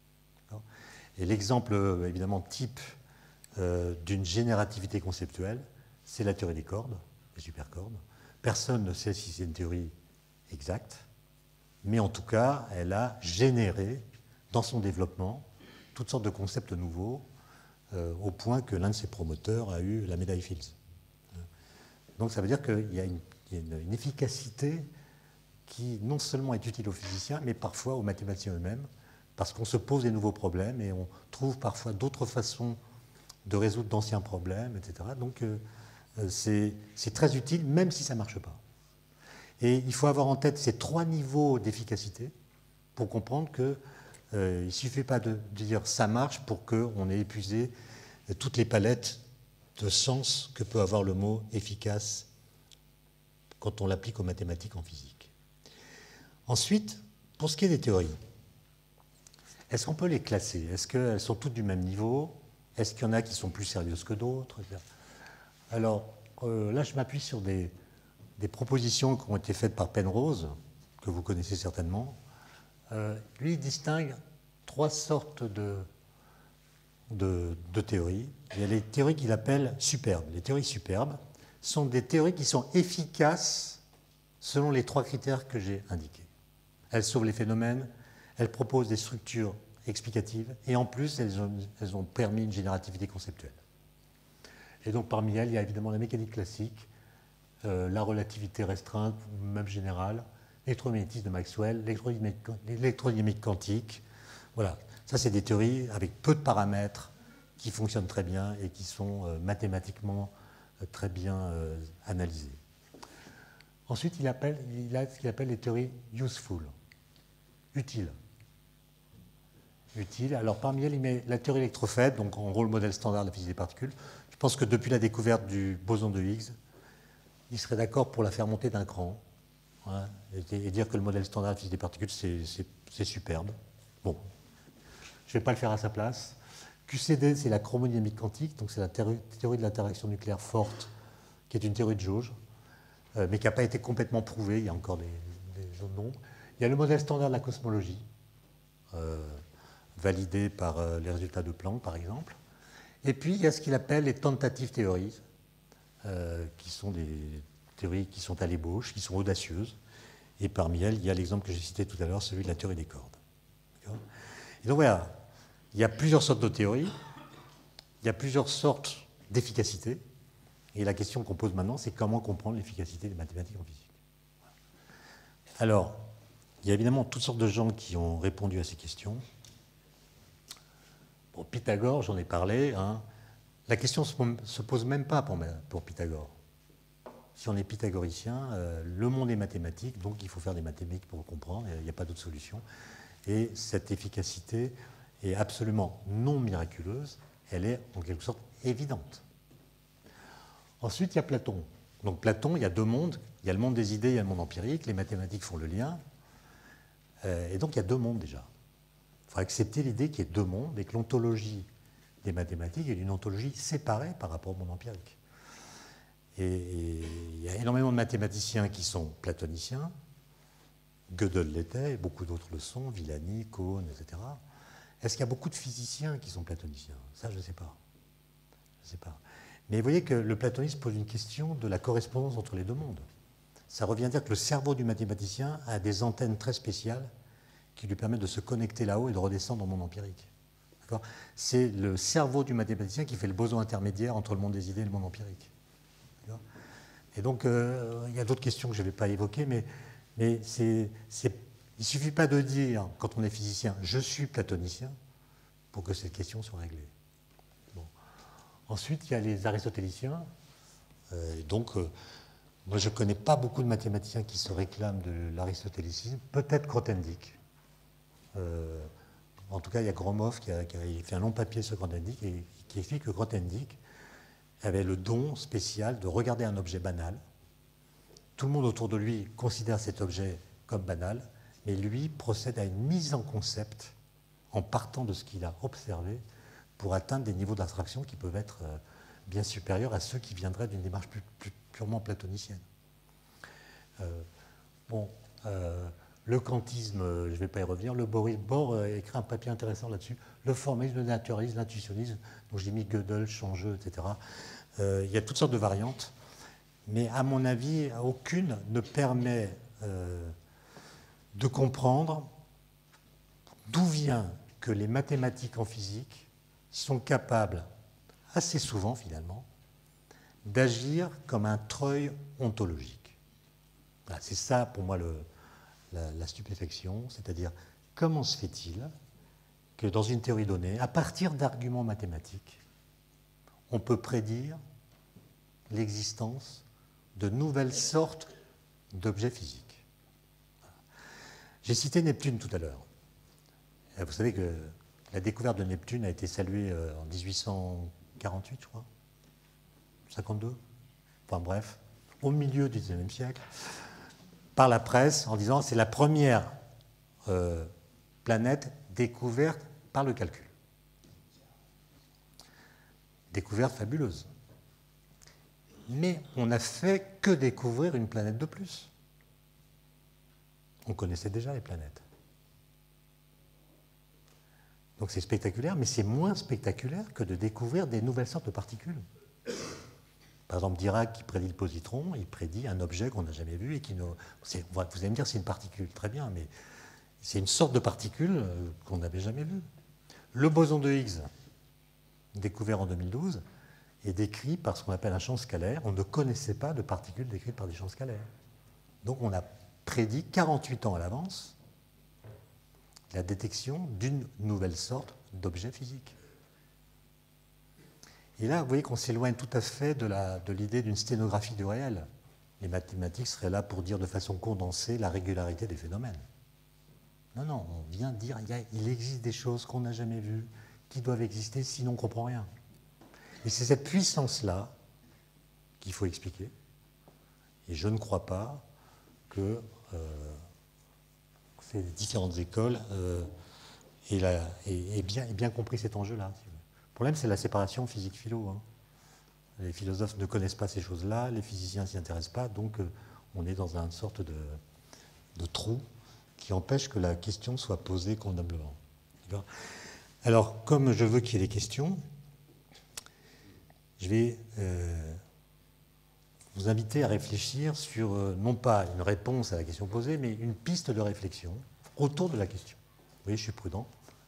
S2: Et l'exemple, évidemment, type d'une générativité conceptuelle, c'est la théorie des cordes, des supercordes. Personne ne sait si c'est une théorie exacte, mais en tout cas, elle a généré, dans son développement, toutes sortes de concepts nouveaux, au point que l'un de ses promoteurs a eu la médaille Fields. Donc ça veut dire qu'il y a une efficacité qui non seulement est utile aux physiciens, mais parfois aux mathématiciens eux-mêmes, parce qu'on se pose des nouveaux problèmes et on trouve parfois d'autres façons de résoudre d'anciens problèmes, etc. Donc c'est très utile, même si ça ne marche pas. Et il faut avoir en tête ces 3 niveaux d'efficacité pour comprendre qu'il ne suffit pas de dire ça marche pour qu'on ait épuisé toutes les palettes de sens que peut avoir le mot efficace quand on l'applique aux mathématiques en physique. Ensuite, pour ce qui est des théories, est-ce qu'on peut les classer? Est-ce qu'elles sont toutes du même niveau? Est-ce qu'il y en a qui sont plus sérieuses que d'autres? Alors, là, je m'appuie sur des propositions qui ont été faites par Penrose, que vous connaissez certainement. Lui, il distingue 3 sortes de théories. Il y a les théories qu'il appelle superbes. Les théories superbes sont des théories qui sont efficaces selon les 3 critères que j'ai indiqués. Elles sauvent les phénomènes, elles proposent des structures explicatives et en plus, elles ont permis une générativité conceptuelle. Et donc parmi elles, il y a évidemment la mécanique classique, la relativité restreinte, même générale, l'électromagnétisme de Maxwell, l'électrodynamique quantique. Voilà, ça c'est des théories avec peu de paramètres qui fonctionnent très bien et qui sont mathématiquement très bien analysées. Ensuite, il a ce qu'il appelle les théories useful. utiles. Alors parmi elles, il met la théorie électrofaite, donc en gros le modèle standard de la physique des particules. Je pense que depuis la découverte du boson de Higgs, il serait d'accord pour la faire monter d'un cran, hein, et dire que le modèle standard de la physique des particules, c'est superbe. Bon, je ne vais pas le faire à sa place. QCD, c'est la chromodynamique quantique, donc c'est la théorie de l'interaction nucléaire forte, qui est une théorie de jauge, mais qui n'a pas été complètement prouvée, il y a encore des autres nombres. Il y a le modèle standard de la cosmologie, validé par les résultats de Planck, par exemple. Et puis, il y a ce qu'il appelle les tentative theories, qui sont des théories qui sont à l'ébauche, qui sont audacieuses. Et parmi elles, il y a l'exemple que j'ai cité tout à l'heure, celui de la théorie des cordes. Et donc voilà, il y a plusieurs sortes de théories, il y a plusieurs sortes d'efficacité. Et la question qu'on pose maintenant, c'est comment comprendre l'efficacité des mathématiques en physique. Alors, il y a évidemment toutes sortes de gens qui ont répondu à ces questions. Pour Pythagore, j'en ai parlé. Hein. La question ne se pose même pas pour Pythagore. Si on est pythagoricien, le monde est mathématique, donc il faut faire des mathématiques pour le comprendre, il n'y a pas d'autre solution. Et cette efficacité est absolument non miraculeuse, elle est en quelque sorte évidente. Ensuite, il y a Platon. Donc Platon, il y a deux mondes, il y a le monde des idées, il y a le monde empirique, les mathématiques font le lien, et donc il y a deux mondes déjà. Il faut accepter l'idée qu'il y ait deux mondes et que l'ontologie des mathématiques est une ontologie séparée par rapport au monde empirique. Et il y a énormément de mathématiciens qui sont platoniciens, Gödel l'était, et beaucoup d'autres le sont, Villani, Cohn, etc. Est-ce qu'il y a beaucoup de physiciens qui sont platoniciens? Ça, je ne sais pas. Je ne sais pas. Mais vous voyez que le platonisme pose une question de la correspondance entre les deux mondes. Ça revient à dire que le cerveau du mathématicien a des antennes très spéciales qui lui permettent de se connecter là-haut et de redescendre dans le monde empirique. C'est le cerveau du mathématicien qui fait le boson intermédiaire entre le monde des idées et le monde empirique. Et donc, il y a d'autres questions que je ne vais pas évoquer, mais il ne suffit pas de dire, quand on est physicien, je suis platonicien, pour que cette question soit réglée. Bon. Ensuite, il y a les aristotéliciens. Moi, je ne connais pas beaucoup de mathématiciens qui se réclament de l'aristotélicisme. Peut-être Grothendieck. En tout cas, il y a Gromov qui a fait un long papier sur Grothendieck et qui explique que Grothendieck avait le don spécial de regarder un objet banal. Tout le monde autour de lui considère cet objet comme banal, mais lui procède à une mise en concept en partant de ce qu'il a observé pour atteindre des niveaux d'abstraction qui peuvent être bien supérieurs à ceux qui viendraient d'une démarche plus purement platonicienne. Le kantisme, je ne vais pas y revenir. Le Boris Bohr a écrit un papier intéressant là-dessus. Le formalisme, le naturalisme, l'intuitionnisme, dont j'ai mis Gödel, Changeux, etc. Il y a toutes sortes de variantes. Mais à mon avis, aucune ne permet de comprendre d'où vient que les mathématiques en physique sont capables, assez souvent finalement, d'agir comme un treuil ontologique. Voilà, c'est ça pour moi la stupéfaction, c'est-à-dire comment se fait-il que dans une théorie donnée, à partir d'arguments mathématiques, on peut prédire l'existence de nouvelles sortes d'objets physiques. J'ai cité Neptune tout à l'heure. Vous savez que la découverte de Neptune a été saluée en 1848, je crois, 52, enfin bref, au milieu du XIXe siècle, par la presse en disant que c'est la première planète découverte par le calcul. Découverte fabuleuse. Mais on n'a fait que découvrir une planète de plus. On connaissait déjà les planètes. Donc c'est spectaculaire, mais c'est moins spectaculaire que de découvrir des nouvelles sortes de particules. Par exemple, Dirac, qui prédit le positron, il prédit un objet qu'on n'a jamais vu et qui nous... Vous allez me dire c'est une particule, très bien, mais c'est une sorte de particule qu'on n'avait jamais vue. Le boson de Higgs, découvert en 2012, est décrit par ce qu'on appelle un champ scalaire. On ne connaissait pas de particules décrites par des champs scalaires. Donc on a prédit 48 ans à l'avance la détection d'une nouvelle sorte d'objet physique. Et là, vous voyez qu'on s'éloigne tout à fait de l'idée d'une sténographie du réel. Les mathématiques seraient là pour dire de façon condensée la régularité des phénomènes. Non, non, on vient de dire il existe des choses qu'on n'a jamais vues, qui doivent exister, sinon on ne comprend rien. Et c'est cette puissance-là qu'il faut expliquer. Et je ne crois pas que ces différentes écoles aient bien compris cet enjeu-là. Le problème, c'est la séparation physique-philo. Hein. Les philosophes ne connaissent pas ces choses-là, les physiciens ne s'y intéressent pas, donc on est dans une sorte de trou qui empêche que la question soit posée convenablement. Alors, comme je veux qu'il y ait des questions, je vais vous inviter à réfléchir sur, non pas une réponse à la question posée, mais une piste de réflexion autour de la question. Vous voyez, je suis prudent.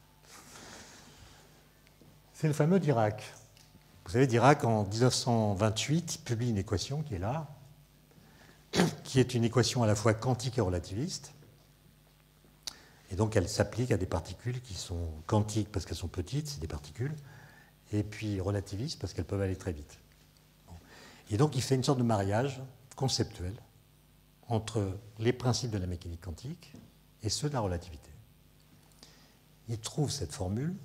S2: C'est le fameux Dirac. Vous savez, Dirac, en 1928, publie une équation qui est là, qui est une équation à la fois quantique et relativiste. Et donc, elle s'applique à des particules qui sont quantiques parce qu'elles sont petites, c'est des particules, et puis relativistes parce qu'elles peuvent aller très vite. Et donc, il fait une sorte de mariage conceptuel entre les principes de la mécanique quantique et ceux de la relativité. Il trouve cette formule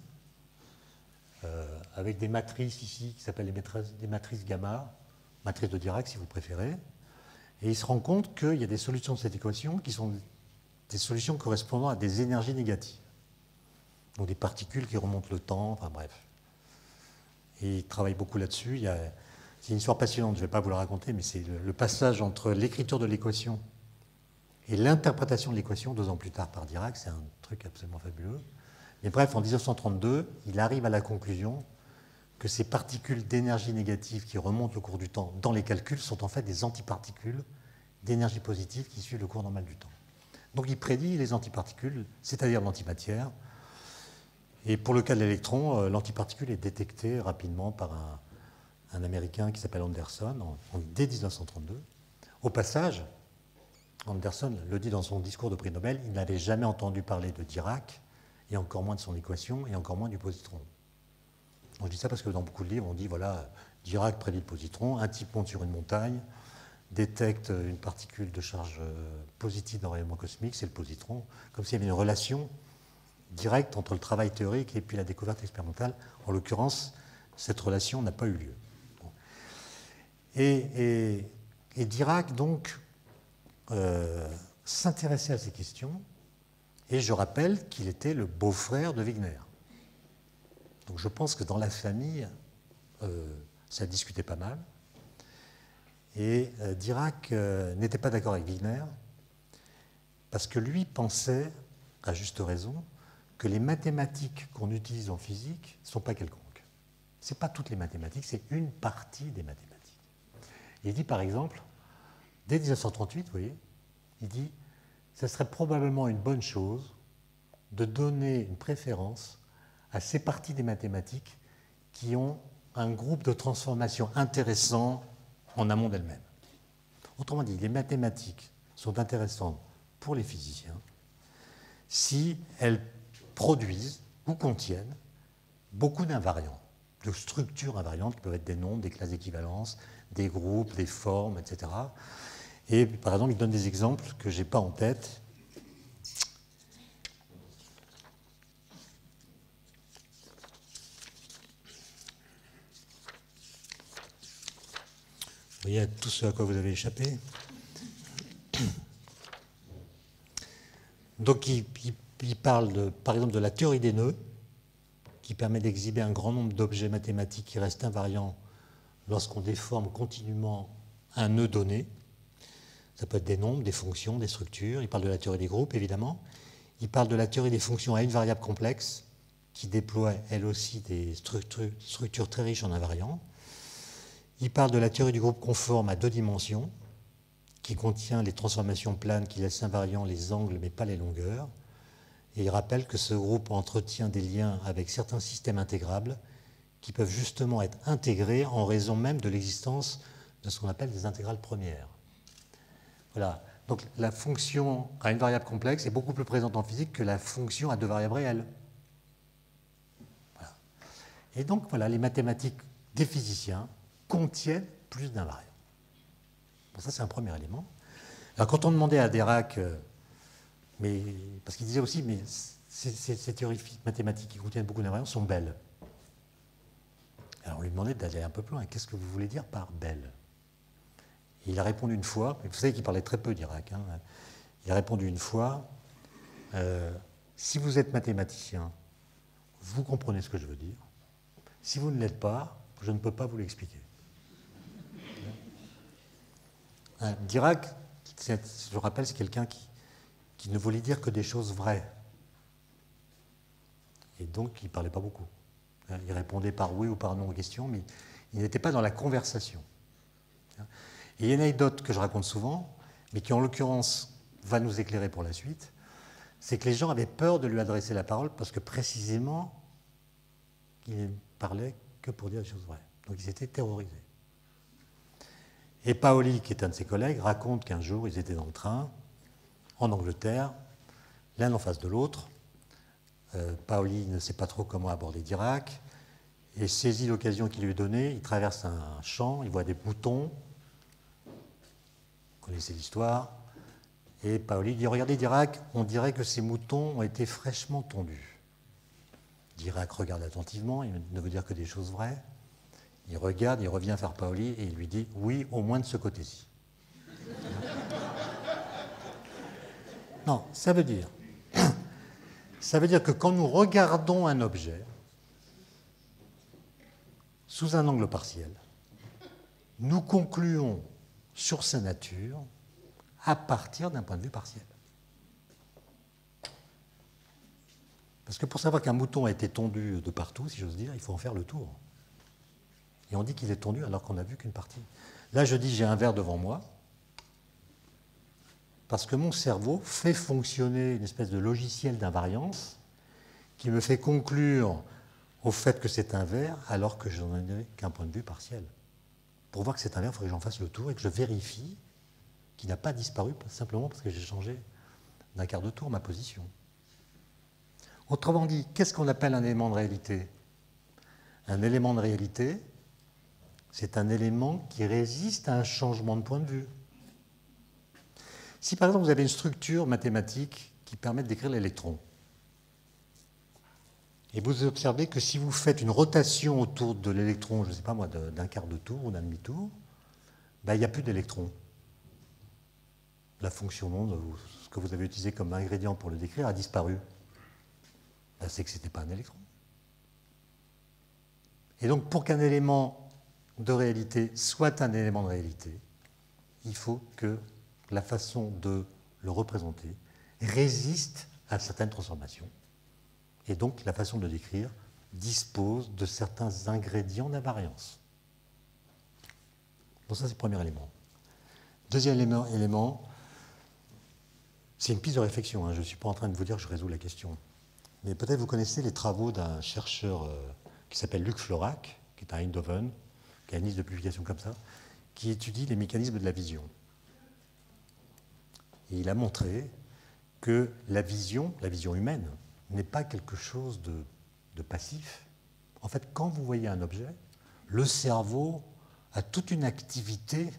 S2: avec des matrices ici qui s'appellent des matrices gamma, matrices de Dirac si vous préférez, et il se rend compte qu'il y a des solutions de cette équation qui sont des solutions correspondant à des énergies négatives, donc des particules qui remontent le temps, enfin bref. Et il travaille beaucoup là-dessus. C'est une histoire passionnante, je ne vais pas vous la raconter, mais c'est le passage entre l'écriture de l'équation et l'interprétation de l'équation 2 ans plus tard par Dirac, c'est un truc absolument fabuleux. Mais bref, en 1932, il arrive à la conclusion que ces particules d'énergie négative qui remontent au cours du temps dans les calculs sont en fait des antiparticules d'énergie positive qui suivent le cours normal du temps. Donc il prédit les antiparticules, c'est-à-dire l'antimatière. Et pour le cas de l'électron, l'antiparticule est détectée rapidement par un Américain qui s'appelle Anderson dès 1932. Au passage, Anderson le dit dans son discours de prix Nobel, il n'avait jamais entendu parler de Dirac, et encore moins de son équation, et encore moins du positron. Donc, je dis ça parce que dans beaucoup de livres, on dit, voilà, Dirac prédit le positron, un type monte sur une montagne, détecte une particule de charge positive dans le rayonnement cosmique, c'est le positron, comme s'il y avait une relation directe entre le travail théorique et puis la découverte expérimentale. En l'occurrence, cette relation n'a pas eu lieu. Bon. Et Dirac, donc, s'intéressait à ces questions, et je rappelle qu'il était le beau-frère de Wigner. Donc je pense que dans la famille, ça discutait pas mal. Et Dirac n'était pas d'accord avec Wigner, parce que lui pensait, à juste raison, que les mathématiques qu'on utilise en physique ne sont pas quelconques. Ce n'est pas toutes les mathématiques, c'est une partie des mathématiques. Il dit par exemple, dès 1938, vous voyez, il dit ce serait probablement une bonne chose de donner une préférence à ces parties des mathématiques qui ont un groupe de transformation intéressant en amont d'elles-mêmes. Autrement dit, les mathématiques sont intéressantes pour les physiciens si elles produisent ou contiennent beaucoup d'invariants, de structures invariantes qui peuvent être des nombres, des classes d'équivalence, des groupes, des formes, etc. Et par exemple, il donne des exemples que je n'ai pas en tête. Vous voyez tout ce à quoi vous avez échappé. Donc il parle, par exemple, de la théorie des nœuds, qui permet d'exhiber un grand nombre d'objets mathématiques qui restent invariants lorsqu'on déforme continuellement un nœud donné. Ça peut être des nombres, des fonctions, des structures. Il parle de la théorie des groupes, évidemment. Il parle de la théorie des fonctions à une variable complexe, qui déploie, elle aussi, des structures très riches en invariants. Il parle de la théorie du groupe conforme à 2 dimensions, qui contient les transformations planes qui laissent invariants les angles, mais pas les longueurs. Et il rappelle que ce groupe entretient des liens avec certains systèmes intégrables qui peuvent justement être intégrés en raison même de l'existence de ce qu'on appelle des intégrales premières. Voilà. Donc la fonction à une variable complexe est beaucoup plus présente en physique que la fonction à 2 variables réelles. Voilà. Et donc voilà, les mathématiques des physiciens contiennent plus d'invariants. Bon, ça c'est un premier élément. Alors quand on demandait à Dirac Mais, parce qu'il disait aussi, mais ces théories mathématiques qui contiennent beaucoup d'invariants sont belles. Alors on lui demandait d'aller un peu plus loin. Qu'est-ce que vous voulez dire par belle? Et il a répondu une fois, vous savez qu'il parlait très peu d'Irak, hein, il a répondu une fois, si vous êtes mathématicien, vous comprenez ce que je veux dire. Si vous ne l'êtes pas, je ne peux pas vous l'expliquer. Dirac, je rappelle, c'est quelqu'un qui ne voulait dire que des choses vraies. Et donc, il ne parlait pas beaucoup. Il répondait par oui ou par non aux questions, mais il n'était pas dans la conversation. Et il y a une anecdote que je raconte souvent, mais qui en l'occurrence va nous éclairer pour la suite, c'est que les gens avaient peur de lui adresser la parole parce que précisément, il ne parlait que pour dire des choses vraies. Donc ils étaient terrorisés. Et Paoli, qui est un de ses collègues, raconte qu'un jour, ils étaient dans le train, en Angleterre, l'un en face de l'autre. Paoli ne sait pas trop comment aborder Dirac, et saisit l'occasion qui lui est donnée, il traverse un champ, il voit des moutons, vous connaissez l'histoire, et Paoli dit « Regardez Dirac, on dirait que ces moutons ont été fraîchement tondus. » Dirac regarde attentivement, il ne veut dire que des choses vraies. Il regarde, il revient vers Paoli et il lui dit « Oui, au moins de ce côté-ci. » Non, ça veut dire que quand nous regardons un objet sous un angle partiel, nous concluons sur sa nature à partir d'un point de vue partiel. Parce que pour savoir qu'un mouton a été tondu de partout, si j'ose dire, il faut en faire le tour. Et on dit qu'il est tondu alors qu'on n'a vu qu'une partie. Là, je dis j'ai un verre devant moi, parce que mon cerveau fait fonctionner une espèce de logiciel d'invariance qui me fait conclure au fait que c'est un verre alors que je n'en ai qu'un point de vue partiel. Pour voir que c'est un verre, il faut que j'en fasse le tour et que je vérifie qu'il n'a pas disparu simplement parce que j'ai changé d'un quart de tour ma position. Autrement dit, qu'est-ce qu'on appelle un élément de réalité? Un élément de réalité, c'est un élément qui résiste à un changement de point de vue. Si par exemple vous avez une structure mathématique qui permet de décrire l'électron, et vous observez que si vous faites une rotation autour de l'électron, je ne sais pas moi, d'un quart de tour ou d'un demi-tour, ben, il n'y a plus d'électrons. La fonction monde, ce que vous avez utilisé comme ingrédient pour le décrire, a disparu. Ben, c'est que ce n'était pas un électron. Et donc pour qu'un élément de réalité soit un élément de réalité, il faut que la façon de le représenter résiste à certaines transformations. Et donc, la façon de le décrire dispose de certains ingrédients d'invariance. Donc ça, c'est le premier élément. Deuxième élément, c'est une piste de réflexion. Hein. Je ne suis pas en train de vous dire que je résous la question. Mais peut-être vous connaissez les travaux d'un chercheur qui s'appelle Luc Florac, qui est à Eindhoven, qui a une liste de publications comme ça, qui étudie les mécanismes de la vision. Et il a montré que la vision humaine, n'est pas quelque chose de passif. En fait, quand vous voyez un objet, le cerveau a toute une activité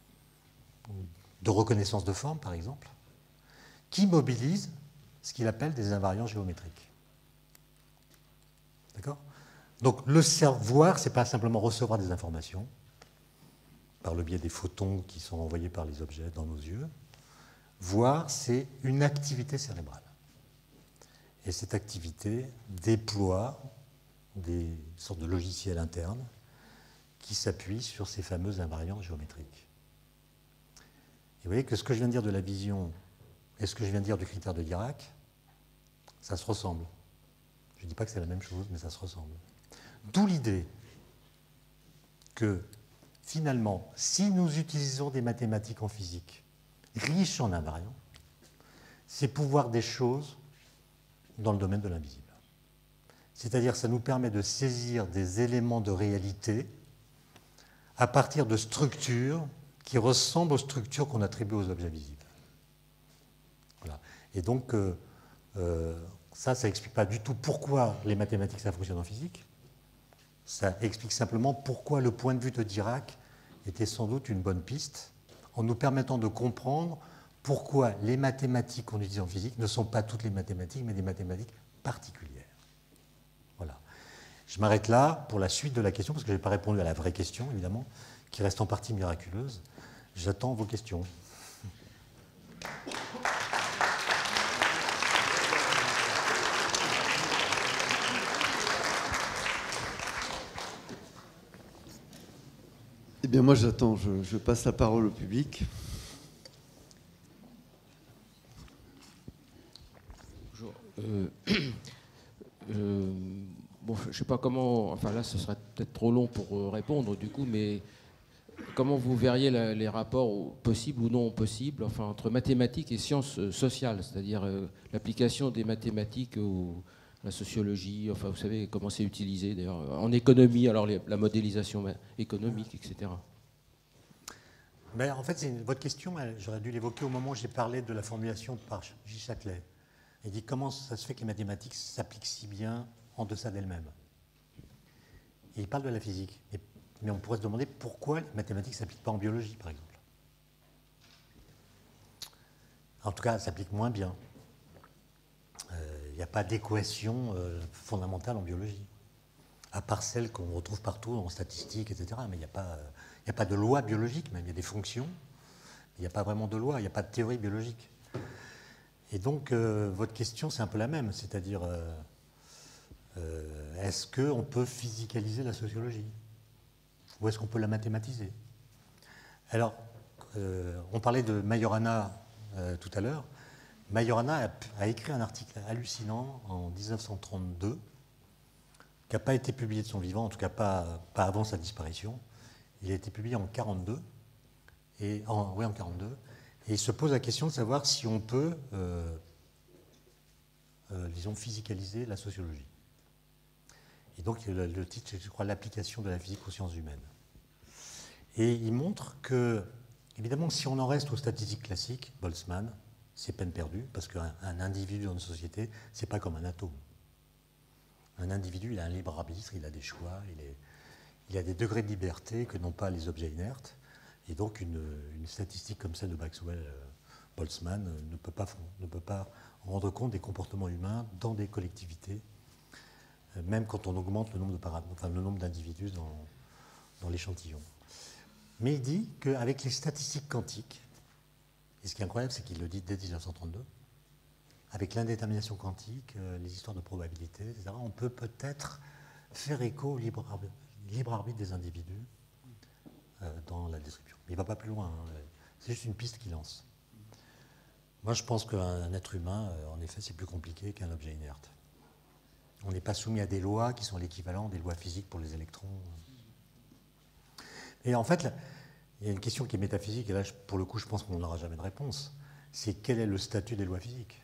S2: de reconnaissance de forme, par exemple, qui mobilise ce qu'il appelle des invariants géométriques. D'accord? Donc, le voir, ce n'est pas simplement recevoir des informations par le biais des photons qui sont envoyés par les objets dans nos yeux. Voir, c'est une activité cérébrale. Et cette activité déploie des sortes de logiciels internes qui s'appuient sur ces fameux invariants géométriques. Et vous voyez que ce que je viens de dire de la vision et ce que je viens de dire du critère de Dirac, ça se ressemble. Je ne dis pas que c'est la même chose, mais ça se ressemble. D'où l'idée que, finalement, si nous utilisons des mathématiques en physique riches en invariants, c'est pour voir des choses dans le domaine de l'invisible. C'est-à-dire que ça nous permet de saisir des éléments de réalité à partir de structures qui ressemblent aux structures qu'on attribue aux objets visibles. Voilà. Et donc, ça n'explique pas du tout pourquoi les mathématiques, ça fonctionne en physique. Ça explique simplement pourquoi le point de vue de Dirac était sans doute une bonne piste, en nous permettant de comprendre pourquoi les mathématiques qu'on utilise en physique ne sont pas toutes les mathématiques, mais des mathématiques particulières. Voilà. Je m'arrête là pour la suite de la question, parce que je n'ai pas répondu à la vraie question, évidemment, qui reste en partie miraculeuse. J'attends vos questions.
S1: Eh bien, moi, j'attends. Je passe la parole au public.
S3: Bonjour. Bon, je ne sais pas comment... Enfin, là, ce serait peut-être trop long pour répondre, du coup, mais comment vous verriez les rapports possibles ou non possibles, enfin, entre mathématiques et sciences sociales, c'est-à-dire l'application des mathématiques ou la sociologie, enfin, vous savez comment c'est utilisé, d'ailleurs, en économie, alors la modélisation économique, etc.
S2: Ben, en fait, votre question, j'aurais dû l'évoquer au moment où j'ai parlé de la formulation par J. Châtelet. Il dit comment ça se fait que les mathématiques s'appliquent si bien en deçà d'elles-mêmes. Et il parle de la physique. Mais on pourrait se demander pourquoi les mathématiques ne s'appliquent pas en biologie, par exemple. En tout cas, elles s'appliquent moins bien. Il n'y a pas d'équation fondamentale en biologie, à part celles qu'on retrouve partout en statistiques, etc. Mais il n'y a pas de loi biologique, même. Il y a des fonctions. Il n'y a pas vraiment de loi, il n'y a pas de théorie biologique. Et donc, votre question, c'est un peu la même, c'est-à-dire, est-ce qu'on peut physicaliser la sociologie? Ou est-ce qu'on peut la mathématiser? Alors, on parlait de Majorana tout à l'heure. Majorana a écrit un article hallucinant en 1932, qui n'a pas été publié de son vivant, en tout cas pas avant sa disparition. Il a été publié en 1942, en 42. Et il se pose la question de savoir si on peut, disons, physicaliser la sociologie. Et donc, le titre, c'est, je crois, l'application de la physique aux sciences humaines. Et il montre que, évidemment, si on en reste aux statistiques classiques, Boltzmann, c'est peine perdue, parce qu'un individu dans une société, c'est pas comme un atome. Un individu, il a un libre arbitre, il a des choix, il a des degrés de liberté que n'ont pas les objets inertes. Et donc, une statistique comme celle de Maxwell-Boltzmann ne peut pas rendre compte des comportements humains dans des collectivités, même quand on augmente le nombre d'individus dans l'échantillon. Mais il dit qu'avec les statistiques quantiques, et ce qui est incroyable, c'est qu'il le dit dès 1932, avec l'indétermination quantique, les histoires de probabilité, etc., on peut peut-être faire écho au libre arbitre des individus dans la description. Mais il ne va pas plus loin, hein. C'est juste une piste qu'il lance. Moi, je pense qu'un être humain, en effet, c'est plus compliqué qu'un objet inerte. On n'est pas soumis à des lois qui sont l'équivalent des lois physiques pour les électrons. Et en fait, il y a une question qui est métaphysique, et là, pour le coup, je pense qu'on n'aura jamais de réponse. C'est quel est le statut des lois physiques?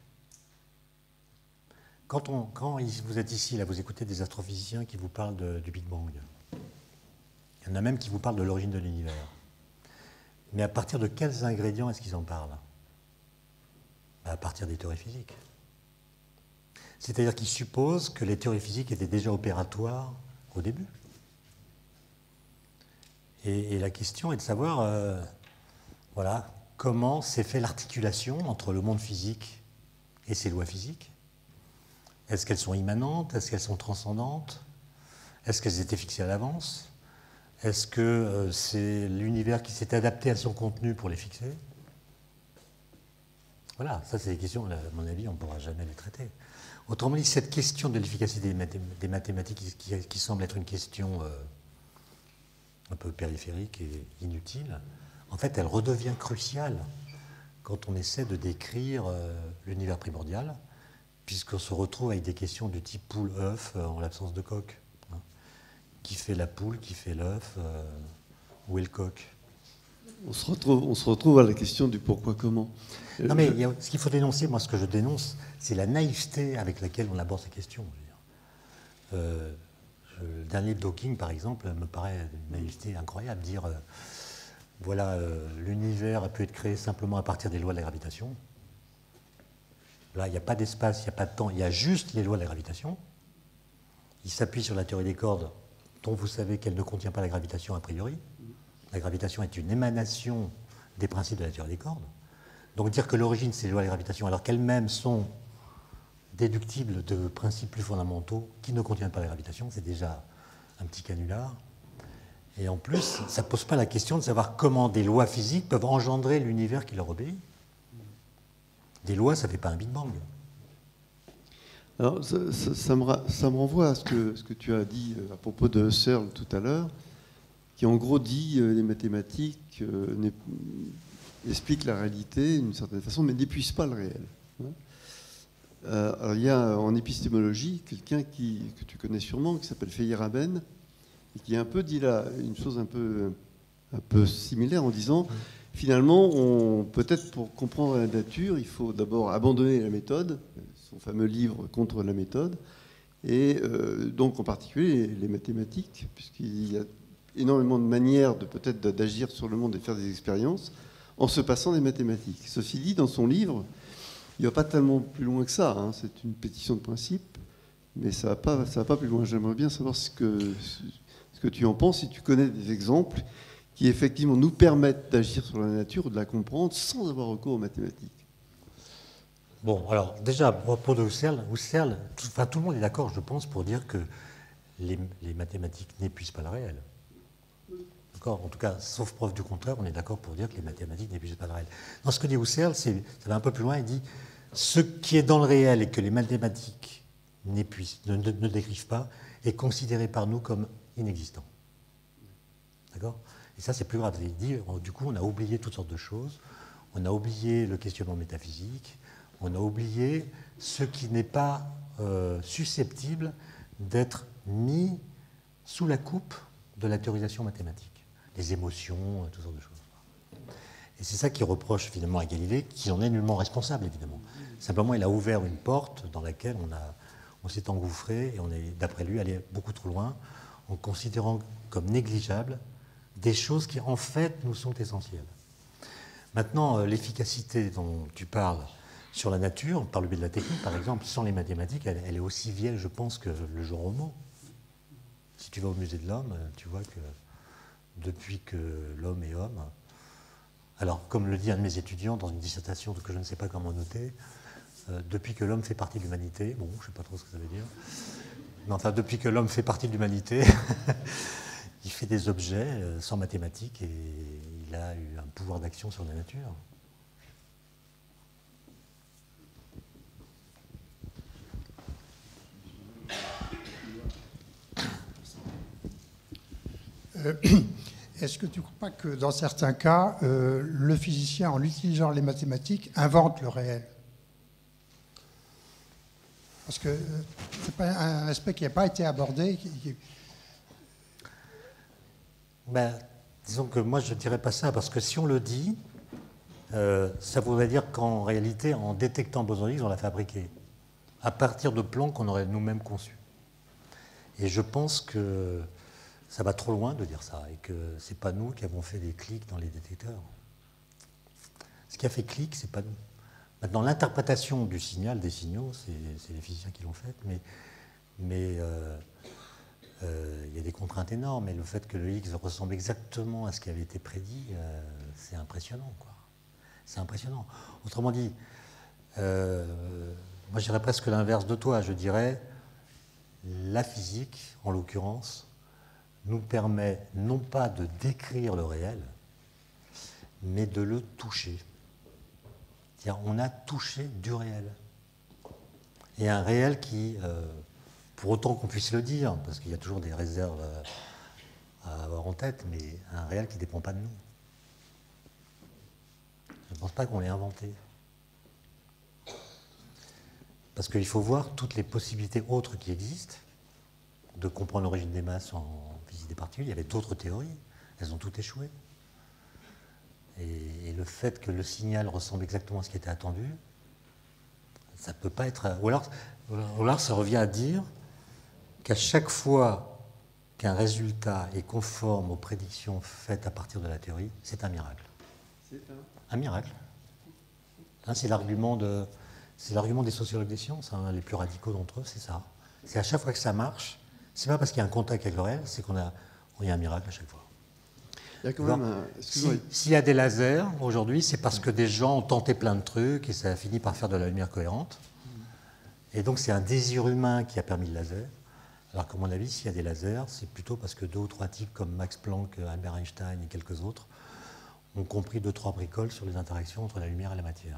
S2: Quand vous êtes ici, là, vous écoutez des astrophysiciens qui vous parlent du Big Bang. Il y en a même qui vous parlent de l'origine de l'univers. Mais à partir de quels ingrédients est-ce qu'ils en parlent? À partir des théories physiques. C'est-à-dire qu'ils supposent que les théories physiques étaient déjà opératoires au début. Et la question est de savoir comment s'est fait l'articulation entre le monde physique et ses lois physiques. Est-ce qu'elles sont immanentes? Est-ce qu'elles sont transcendantes? Est-ce qu'elles étaient fixées à l'avance? Est-ce que c'est l'univers qui s'est adapté à son contenu pour les fixer? Voilà, ça c'est des questions, à mon avis, on ne pourra jamais les traiter. Autrement dit, cette question de l'efficacité des mathématiques, qui semble être une question un peu périphérique et inutile, en fait, elle redevient cruciale quand on essaie de décrire l'univers primordial, puisqu'on se retrouve avec des questions du type poule-œuf en l'absence de coq. Hein. Qui fait la poule, qui fait l'œuf, où est le coq?
S1: On se retrouve à la question du pourquoi comment.
S2: Non, mais ce qu'il faut dénoncer, moi ce que je dénonce, c'est la naïveté avec laquelle on aborde ces questions. Le dernier de Hawking, par exemple, me paraît une naïveté incroyable. Dire, l'univers a pu être créé simplement à partir des lois de la gravitation. Là, il n'y a pas d'espace, il n'y a pas de temps, il y a juste les lois de la gravitation. Il s'appuie sur la théorie des cordes, dont vous savez qu'elle ne contient pas la gravitation a priori. La gravitation est une émanation des principes de la théorie des cordes. Donc dire que l'origine, c'est les lois de la gravitation, alors qu'elles-mêmes sont déductibles de principes plus fondamentaux qui ne contiennent pas la gravitation, c'est déjà un petit canular. Et en plus, ça ne pose pas la question de savoir comment des lois physiques peuvent engendrer l'univers qui leur obéit. Des lois, ça ne fait pas un Big Bang.
S1: Alors, ça me renvoie à ce que tu as dit à propos de Husserl tout à l'heure, qui en gros dit les mathématiques expliquent la réalité d'une certaine façon, mais n'épuisent pas le réel. Alors, il y a en épistémologie quelqu'un que tu connais sûrement, qui s'appelle Feyerabend, et qui a un peu dit là une chose un peu similaire en disant finalement, peut-être pour comprendre la nature, il faut d'abord abandonner la méthode, son fameux livre contre la méthode, et donc en particulier les mathématiques, puisqu'il y a énormément de manières peut-être d'agir sur le monde et de faire des expériences en se passant des mathématiques. Ceci dit, dans son livre, il ne va pas tellement plus loin que ça, hein. C'est une pétition de principe, mais ça va pas plus loin. J'aimerais bien savoir ce que tu en penses, si tu connais des exemples qui effectivement nous permettent d'agir sur la nature ou de la comprendre sans avoir recours aux mathématiques.
S2: Bon, alors déjà, à propos de Husserl, tout le monde est d'accord, je pense, pour dire que les mathématiques n'épuisent pas le réel. D'accord ? En tout cas, sauf preuve du contraire, on est d'accord pour dire que les mathématiques n'épuisent pas le réel. Dans ce que dit Husserl, ça va un peu plus loin, il dit ce qui est dans le réel et que les mathématiques ne décrivent pas est considéré par nous comme inexistant. D'accord ? Et ça, c'est plus grave. Il dit, du coup, on a oublié toutes sortes de choses. On a oublié le questionnement métaphysique. On a oublié ce qui n'est pas susceptible d'être mis sous la coupe de la théorisation mathématique. Les émotions, toutes sortes de choses. Et c'est ça qu'il reproche finalement à Galilée, qui en est nullement responsable, évidemment. Simplement, il a ouvert une porte dans laquelle on s'est engouffré et on est, d'après lui, allé beaucoup trop loin en considérant comme négligeables des choses qui, en fait, nous sont essentielles. Maintenant, l'efficacité dont tu parles sur la nature, par le biais de la technique, par exemple, sans les mathématiques, elle est aussi vieille, je pense, que le genre homo. Si tu vas au musée de l'homme, tu vois que depuis que l'homme est homme, alors, comme le dit un de mes étudiants dans une dissertation que je ne sais pas comment noter, depuis que l'homme fait partie de l'humanité, bon, je ne sais pas trop ce que ça veut dire, mais enfin, depuis que l'homme fait partie de l'humanité, il fait des objets sans mathématiques et il a eu un pouvoir d'action sur la nature.
S4: Est-ce que tu ne crois pas que dans certains cas, le physicien, en utilisant les mathématiques, invente le réel ? Parce que ce n'est pas un aspect qui n'a pas été abordé.
S2: Ben, disons que moi, je ne dirais pas ça, parce que si on le dit, ça voudrait dire qu'en réalité, en détectant boson Higgs, on l'a fabriqué, à partir de plans qu'on aurait nous-mêmes conçus. Et je pense que ça va trop loin de dire ça, et que ce n'est pas nous qui avons fait des clics dans les détecteurs. Ce qui a fait clic, ce n'est pas nous. Maintenant, l'interprétation du signal, des signaux, c'est les physiciens qui l'ont faite, mais il y a des contraintes énormes, et le fait que le Higgs ressemble exactement à ce qui avait été prédit, c'est impressionnant, quoi. C'est impressionnant. Autrement dit, moi je dirais presque l'inverse de toi, je dirais la physique, en l'occurrence, nous permet non pas de décrire le réel, mais de le toucher. C'est-à-dire, on a touché du réel. Et un réel qui, pour autant qu'on puisse le dire, parce qu'il y a toujours des réserves à avoir en tête, mais un réel qui ne dépend pas de nous. Je ne pense pas qu'on l'ait inventé. Parce qu'il faut voir toutes les possibilités autres qui existent, de comprendre l'origine des masses en physique des particules. Il y avait d'autres théories, elles ont toutes échoué. Et le fait que le signal ressemble exactement à ce qui était attendu, ça ne peut pas être... Ou alors ça revient à dire qu'à chaque fois qu'un résultat est conforme aux prédictions faites à partir de la théorie, c'est un miracle. C'est un miracle. Hein, c'est l'argument des sociologues des sciences, hein, les plus radicaux d'entre eux, c'est ça. C'est à chaque fois que ça marche, c'est pas parce qu'il y a un contact avec le réel, c'est qu'il y a un miracle à chaque fois.
S1: Il y a quand même un...
S2: S'il y a des lasers aujourd'hui, c'est parce que des gens ont tenté plein de trucs et ça a fini par faire de la lumière cohérente. Et donc c'est un désir humain qui a permis le laser. Alors qu'à mon avis, s'il y a des lasers, c'est plutôt parce que 2 ou 3 types comme Max Planck, Albert Einstein et quelques autres ont compris 2 ou 3 bricoles sur les interactions entre la lumière et la matière.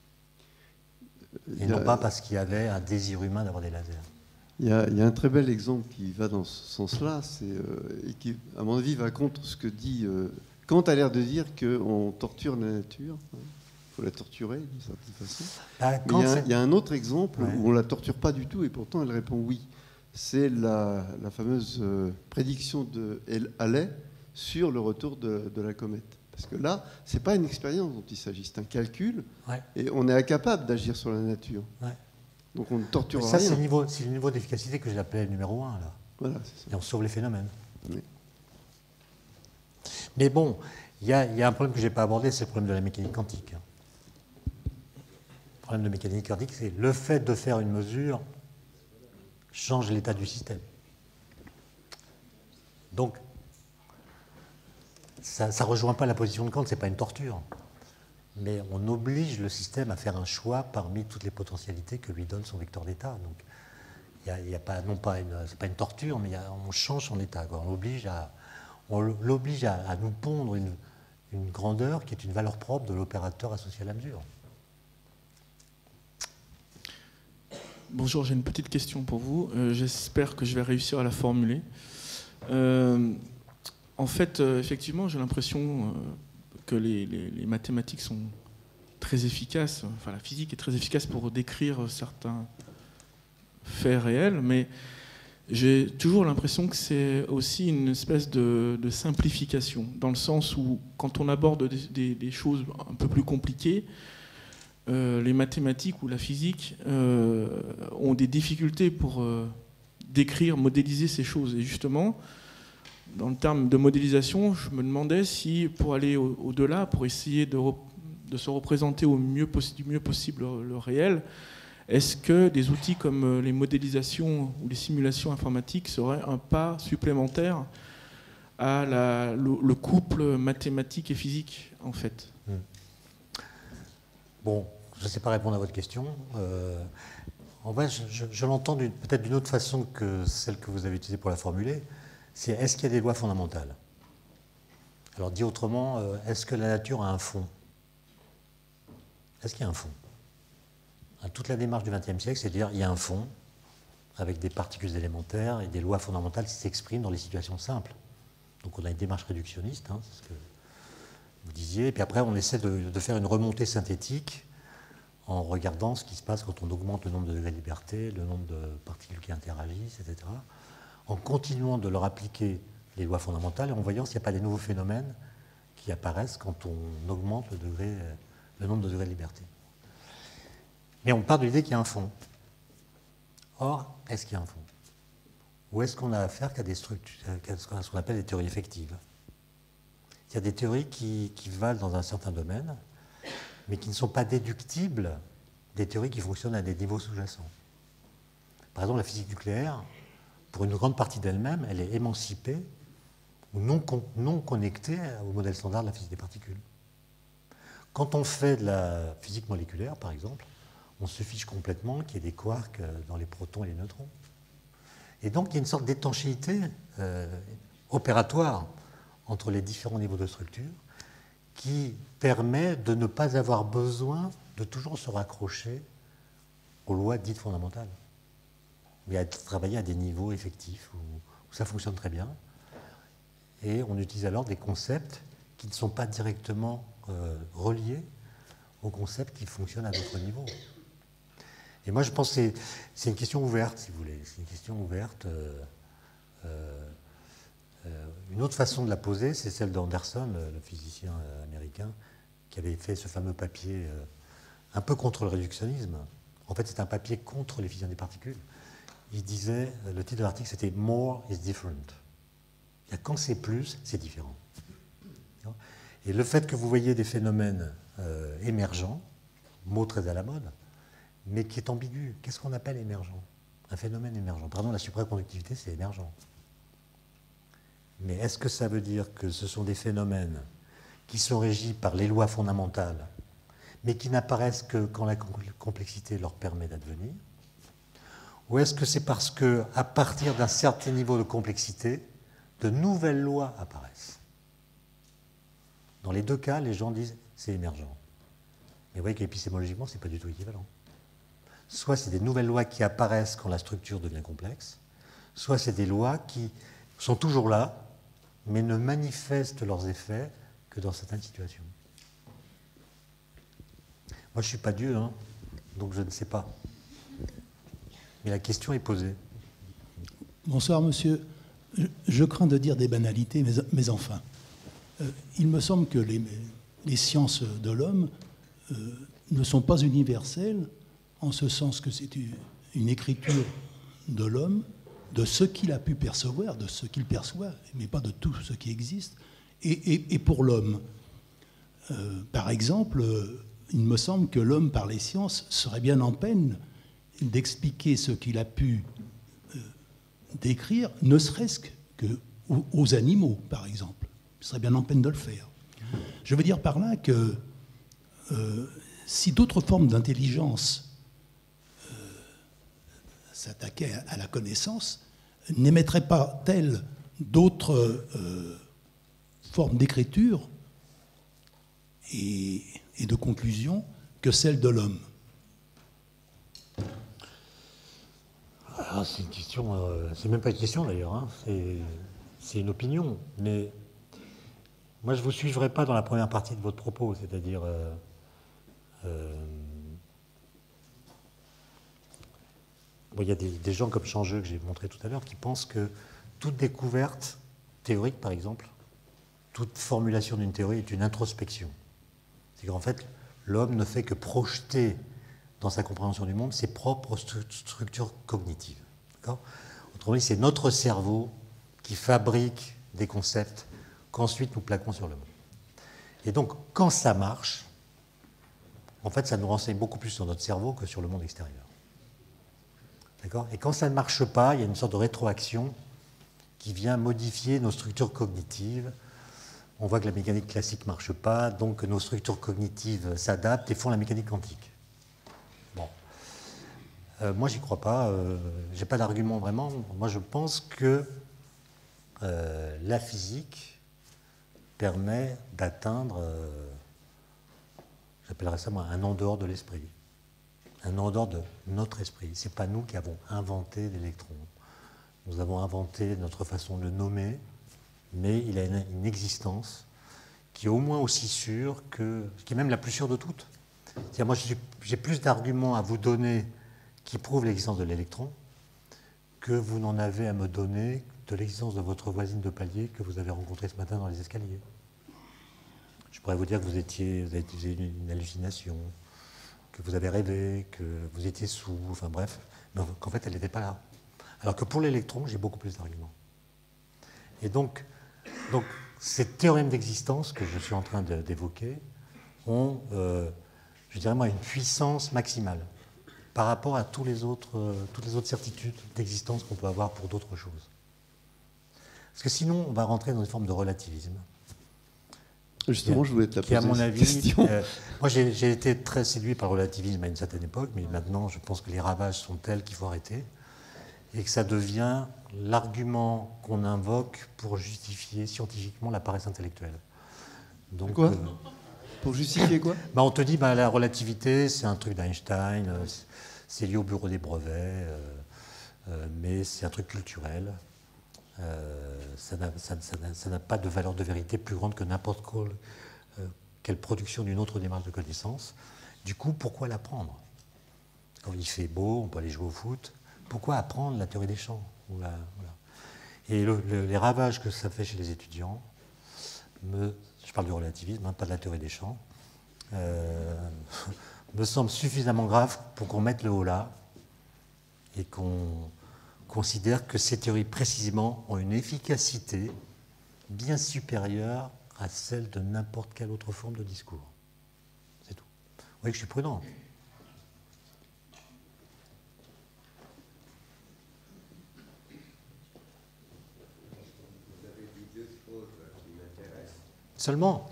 S2: Et non pas parce qu'il y avait un désir humain d'avoir des lasers.
S1: Il y a un très bel exemple qui va dans ce sens-là, et qui, à mon avis, va contre ce que dit... Kant a l'air de dire qu'on torture la nature. Il faut la torturer, d'une certaine façon. Mais il y a un autre exemple où on ne la torture pas du tout, et pourtant elle répond oui. C'est la fameuse prédiction de Halley sur le retour de la comète. Parce que là, ce n'est pas une expérience dont il s'agit, c'est un calcul, et on est incapable d'agir sur la nature. Ouais. Donc on ne torture rien.
S2: C'est le niveau d'efficacité que j'ai appelé numéro 1, là. Voilà, c'est ça. Et on sauve les phénomènes. Oui. Mais bon, il y a un problème que je n'ai pas abordé, c'est le problème de la mécanique quantique. Le problème de mécanique quantique, c'est le fait de faire une mesure change l'état du système. Donc, ça ne rejoint pas la position de Kant, ce n'est pas une torture. Mais on oblige le système à faire un choix parmi toutes les potentialités que lui donne son vecteur d'état. Donc, il y a pas, non pas c'est pas une torture, mais on change son état. Quoi. On l'oblige à nous pondre une grandeur qui est une valeur propre de l'opérateur associé à la mesure.
S5: Bonjour, j'ai une petite question pour vous. J'espère que je vais réussir à la formuler. En fait, effectivement, j'ai l'impression que les mathématiques sont très efficaces, enfin la physique est très efficace pour décrire certains faits réels, mais j'ai toujours l'impression que c'est aussi une espèce de simplification, dans le sens où quand on aborde des choses un peu plus compliquées, les mathématiques ou la physique ont des difficultés pour décrire, modéliser ces choses. Et justement, dans le terme de modélisation, je me demandais si, pour aller au-delà, pour essayer de se représenter du mieux possible le réel, est-ce que des outils comme les modélisations ou les simulations informatiques seraient un pas supplémentaire à le couple mathématique et physique, en fait?
S2: Bon, je ne sais pas répondre à votre question. En fait, je l'entends peut-être d'une autre façon que celle que vous avez utilisée pour la formuler. C'est est-ce qu'il y a des lois fondamentales? Alors dit autrement, est-ce que la nature a un fond? Est-ce qu'il y a un fond? Toute la démarche du XXe siècle, c'est de dire qu'il y a un fond avec des particules élémentaires et des lois fondamentales qui s'expriment dans les situations simples. Donc on a une démarche réductionniste, hein, c'est ce que vous disiez, et puis après on essaie de faire une remontée synthétique en regardant ce qui se passe quand on augmente le nombre de degrés de liberté, le nombre de particules qui interagissent, etc., en continuant de leur appliquer les lois fondamentales et en voyant s'il n'y a pas des nouveaux phénomènes qui apparaissent quand on augmente le nombre de degrés de liberté. Mais on part de l'idée qu'il y a un fond. Or, est-ce qu'il y a un fond? Ou est-ce qu'on a affaire qu'à des structures, qu'à ce qu'on appelle des théories effectives? Il y a des théories qui valent dans un certain domaine, mais qui ne sont pas déductibles des théories qui fonctionnent à des niveaux sous-jacents. Par exemple, la physique nucléaire, pour une grande partie d'elle-même, elle est émancipée ou non connectée au modèle standard de la physique des particules. Quand on fait de la physique moléculaire, par exemple, on se fiche complètement qu'il y ait des quarks dans les protons et les neutrons. Et donc, il y a une sorte d'étanchéité opératoire entre les différents niveaux de structure qui permet de ne pas avoir besoin de toujours se raccrocher aux lois dites fondamentales, mais à travailler à des niveaux effectifs où ça fonctionne très bien. Et on utilise alors des concepts qui ne sont pas directement reliés aux concepts qui fonctionnent à d'autres niveaux. Et moi, je pense que c'est une question ouverte, si vous voulez. C'est une question ouverte. Une autre façon de la poser, c'est celle d'Anderson, le physicien américain, qui avait fait ce fameux papier un peu contre le réductionnisme. En fait, c'est un papier contre les physiciens des particules. Il disait, le titre de l'article, c'était « More is different ». Quand c'est plus, c'est différent. Et le fait que vous voyez des phénomènes émergents, mot très à la mode, mais qui est ambigu. Qu'est-ce qu'on appelle émergent? Un phénomène émergent. Pardon, la supraconductivité, c'est émergent. Mais est-ce que ça veut dire que ce sont des phénomènes qui sont régis par les lois fondamentales, mais qui n'apparaissent que quand la complexité leur permet d'advenir? Ou est-ce que c'est parce qu'à partir d'un certain niveau de complexité, de nouvelles lois apparaissent? Dans les deux cas, les gens disent c'est émergent. Mais vous voyez qu'épistémologiquement, ce n'est pas du tout équivalent. Soit c'est des nouvelles lois qui apparaissent quand la structure devient complexe, soit c'est des lois qui sont toujours là, mais ne manifestent leurs effets que dans certaines situations. Moi, je ne suis pas Dieu, hein, donc je ne sais pas. Mais la question est posée.
S6: Bonsoir, monsieur. Je crains de dire des banalités, mais enfin, il me semble que les sciences de l'homme ne sont pas universelles, en ce sens que c'est une écriture de l'homme, de ce qu'il a pu percevoir, de ce qu'il perçoit, mais pas de tout ce qui existe, et pour l'homme. Par exemple, il me semble que l'homme, par les sciences, serait bien en peine d'expliquer ce qu'il a pu décrire, ne serait-ce qu'aux animaux, par exemple. Il serait bien en peine de le faire. Je veux dire par là que si d'autres formes d'intelligence s'attaquaient à la connaissance, n'émettraient pas telles d'autres formes d'écriture et de conclusion que celles de l'homme.
S2: Alors, c'est une question, c'est même pas une question d'ailleurs, hein, c'est une opinion. Mais moi, je ne vous suivrai pas dans la première partie de votre propos, c'est-à-dire il y a des gens comme Changeux, que j'ai montré tout à l'heure, qui pensent que toute découverte théorique, par exemple, toute formulation d'une théorie est une introspection. C'est qu'en fait, l'homme ne fait que projeter dans sa compréhension du monde ses propres structures cognitives. Autrement dit, c'est notre cerveau qui fabrique des concepts qu'ensuite nous plaquons sur le monde. Et donc, quand ça marche, en fait, ça nous renseigne beaucoup plus sur notre cerveau que sur le monde extérieur. D'accord ? Et quand ça ne marche pas, il y a une sorte de rétroaction qui vient modifier nos structures cognitives. On voit que la mécanique classique ne marche pas, donc nos structures cognitives s'adaptent et font la mécanique quantique. Bon. Moi, j'y crois pas. Je n'ai pas d'argument vraiment. Moi, je pense que la physique permet d'atteindre, j'appellerais ça moi, un en dehors de l'esprit. Un en dehors de notre esprit. Ce n'est pas nous qui avons inventé l'électron. Nous avons inventé notre façon de le nommer, mais il a une existence qui est au moins aussi sûre que, qui est même la plus sûre de toutes. C'est-à-dire, moi, j'ai plus d'arguments à vous donner qui prouvent l'existence de l'électron que vous n'en avez à me donner de l'existence de votre voisine de palier que vous avez rencontrée ce matin dans les escaliers. Je pourrais vous dire que vous avez une hallucination, que vous avez rêvé, que vous étiez sous, enfin bref, mais qu'en fait, elle n'était pas là. Alors que pour l'électron, j'ai beaucoup plus d'arguments. Et donc ces théorèmes d'existence que je suis en train d'évoquer ont, je dirais moi, une puissance maximale par rapport à toutes les autres certitudes d'existence qu'on peut avoir pour d'autres choses. Parce que sinon, on va rentrer dans une forme de relativisme.
S1: Justement, je voulais te la poser,
S2: à mon
S1: cette
S2: avis,
S1: question.
S2: Moi, j'ai été très séduit par le relativisme à une certaine époque, mais maintenant, je pense que les ravages sont tels qu'il faut arrêter, et que ça devient l'argument qu'on invoque pour justifier scientifiquement la paresse intellectuelle. Donc,
S1: quoi Pour justifier quoi
S2: On te dit la relativité, c'est un truc d'Einstein, c'est lié au bureau des brevets, mais c'est un truc culturel. Ça n'a pas de valeur de vérité plus grande que n'importe quelle production d'une autre démarche de connaissance. Du coup, pourquoi l'apprendre ? Quand il fait beau, on peut aller jouer au foot. Pourquoi apprendre la théorie des champs ? Voilà. Et les ravages que ça fait chez les étudiants, je parle du relativisme, pas de la théorie des champs, me semblent suffisamment graves pour qu'on mette le haut là et qu'on considère que ces théories précisément ont une efficacité bien supérieure à celle de n'importe quelle autre forme de discours. C'est tout. Vous voyez que je suis prudent.
S1: Vous avez dit
S2: Seulement.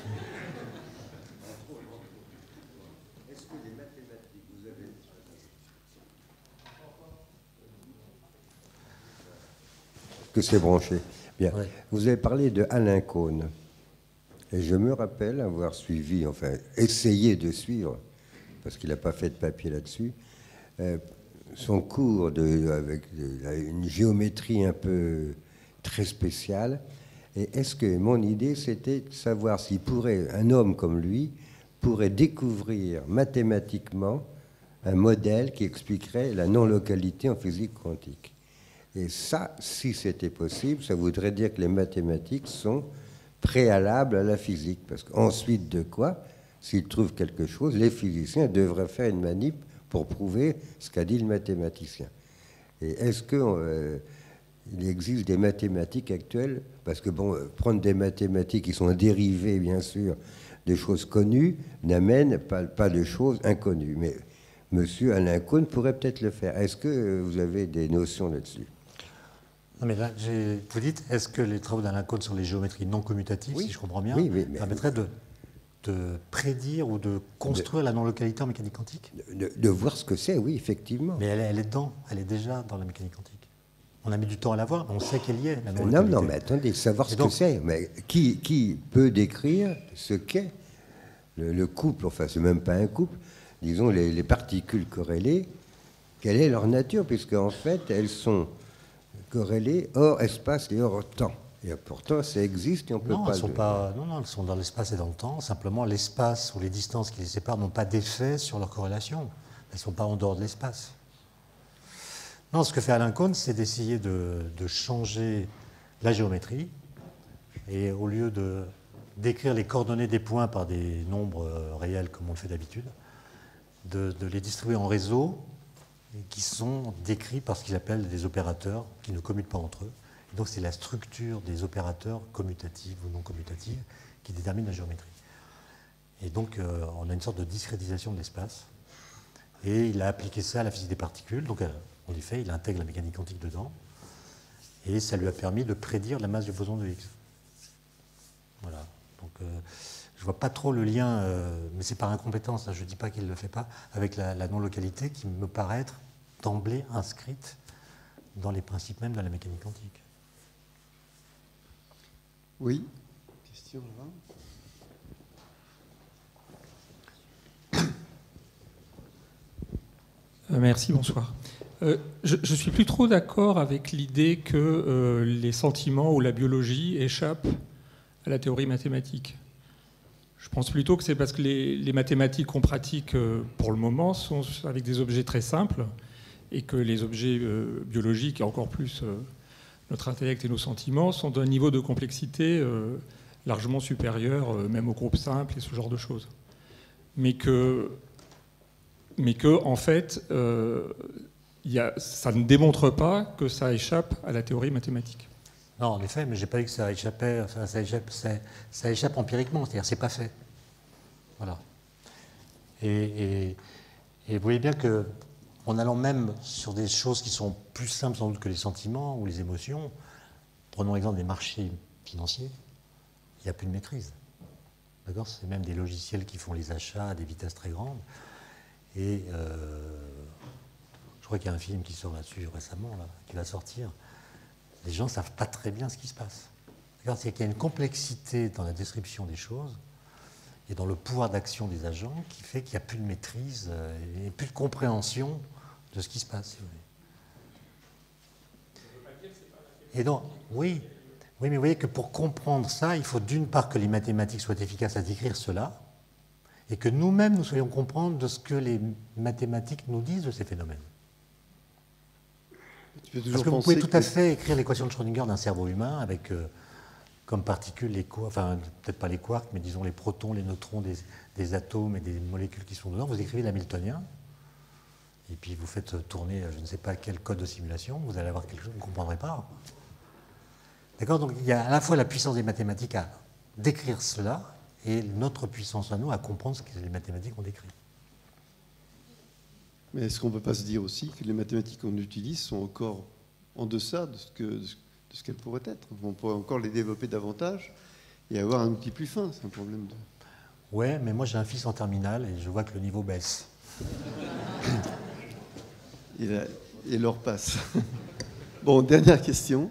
S7: Que c'est branché. Bien.
S2: Ouais.
S7: Vous avez parlé de Alain Caunes. Et je me rappelle avoir suivi, enfin, essayé de suivre, parce qu'il n'a pas fait de papier là-dessus, son cours avec une géométrie un peu très spéciale. Et est-ce que mon idée, c'était de savoir s'il pourrait, un homme comme lui, pourrait découvrir mathématiquement un modèle qui expliquerait la non-localité en physique quantique. Et ça, si c'était possible, ça voudrait dire que les mathématiques sont préalables à la physique. Parce qu'ensuite de quoi, s'ils trouvent quelque chose, les physiciens devraient faire une manip pour prouver ce qu'a dit le mathématicien. Et est-ce qu'il existe des mathématiques actuelles? Parce que, bon, prendre des mathématiques qui sont dérivées, bien sûr, de choses connues, n'amène pas de choses inconnues. Mais monsieur Alain Caunes pourrait peut-être le faire. Est-ce que vous avez des notions là-dessus?
S2: Non, mais là, vous dites, est-ce que les travaux d'Alain Caunes sur les géométries non commutatives,
S7: Oui.
S2: si je comprends bien,
S7: Oui,
S2: permettraient de prédire ou de construire la non-localité en mécanique quantique?
S7: De voir ce que c'est, oui, effectivement.
S2: Mais elle est dedans, elle est déjà dans la mécanique quantique. On a mis du temps à la voir, mais on sait qu'elle y est, la non-localité.
S7: Non, mais attendez, savoir
S2: Et
S7: ce
S2: donc,
S7: que c'est. Mais qui peut décrire ce qu'est le couple? Enfin, c'est même pas un couple. Disons, les particules corrélées, quelle est leur nature? Puisque en fait, elles sont corrélées hors espace et hors temps. Et pourtant, ça existe et on peut
S2: non,
S7: pas...
S2: elles sont dans l'espace et dans le temps. Simplement, l'espace ou les distances qui les séparent n'ont pas d'effet sur leur corrélation. Elles ne sont pas en dehors de l'espace. Non, ce que fait Alain Caunes, c'est d'essayer de changer la géométrie. Et au lieu d'écrire les coordonnées des points par des nombres réels, comme on le fait d'habitude, de les distribuer en réseaux qui sont décrits par ce qu'ils appellent des opérateurs qui ne commutent pas entre eux. Et donc c'est la structure des opérateurs commutatifs ou non commutatifs qui détermine la géométrie. Et donc on a une sorte de discrétisation de l'espace. Et il a appliqué ça à la physique des particules. Donc en effet, il intègre la mécanique quantique dedans. Et ça lui a permis de prédire la masse du boson de Higgs. Voilà. Donc je ne vois pas trop le lien, mais c'est par incompétence, hein, je ne dis pas qu'il ne le fait pas, avec la non-localité qui me paraît être d'emblée inscrite dans les principes même de la mécanique quantique.
S1: Oui. Question là.
S8: Merci, bonsoir. Je ne suis plus trop d'accord avec l'idée que les sentiments ou la biologie échappent à la théorie mathématique. Je pense plutôt que c'est parce que les mathématiques qu'on pratique pour le moment sont avec des objets très simples et que les objets biologiques, et encore plus notre intellect et nos sentiments, sont d'un niveau de complexité largement supérieur même aux groupes simples et ce genre de choses. Mais que en fait, ça ne démontre pas que ça échappe à la théorie mathématique.
S2: Non, en effet, mais je n'ai pas dit que ça échappait, enfin, ça échappe empiriquement, c'est-à-dire c'est pas fait. Voilà. Et vous voyez bien qu'en allant même sur des choses qui sont plus simples sans doute que les sentiments ou les émotions, prenons l'exemple des marchés financiers, il n'y a plus de maîtrise. D'accord ? C'est même des logiciels qui font les achats à des vitesses très grandes. Et je crois qu'il y a un film qui sort là-dessus récemment, là, qui va sortir. Les gens ne savent pas très bien ce qui se passe. C'est qu'il y a une complexité dans la description des choses et dans le pouvoir d'action des agents qui fait qu'il n'y a plus de maîtrise et plus de compréhension de ce qui se passe. Si vous voulez. Et donc, oui, mais vous voyez que pour comprendre ça, il faut d'une part que les mathématiques soient efficaces à décrire cela et que nous-mêmes nous soyons comprendre de ce que les mathématiques nous disent de ces phénomènes. Parce que vous pouvez tout à fait écrire l'équation de Schrödinger d'un cerveau humain avec comme particules les quarks, enfin peut-être pas les quarks, mais disons les protons, les neutrons des atomes et des molécules qui sont dedans. Vous écrivez l'hamiltonien et puis vous faites tourner je ne sais pas quel code de simulation, vous allez avoir quelque chose que vous ne comprendrez pas. D'accord ? Donc il y a à la fois la puissance des mathématiques à décrire cela et notre puissance à nous à comprendre ce que les mathématiques ont décrit.
S1: Mais est-ce qu'on ne peut pas se dire aussi que les mathématiques qu'on utilise sont encore en deçà de ce qu'elles pourraient être? On pourrait encore les développer davantage et avoir un outil plus fin. C'est un problème de...
S2: Ouais, mais moi j'ai un fils en terminale et je vois que le niveau baisse.
S1: Et l'heure passe. Bon, dernière question.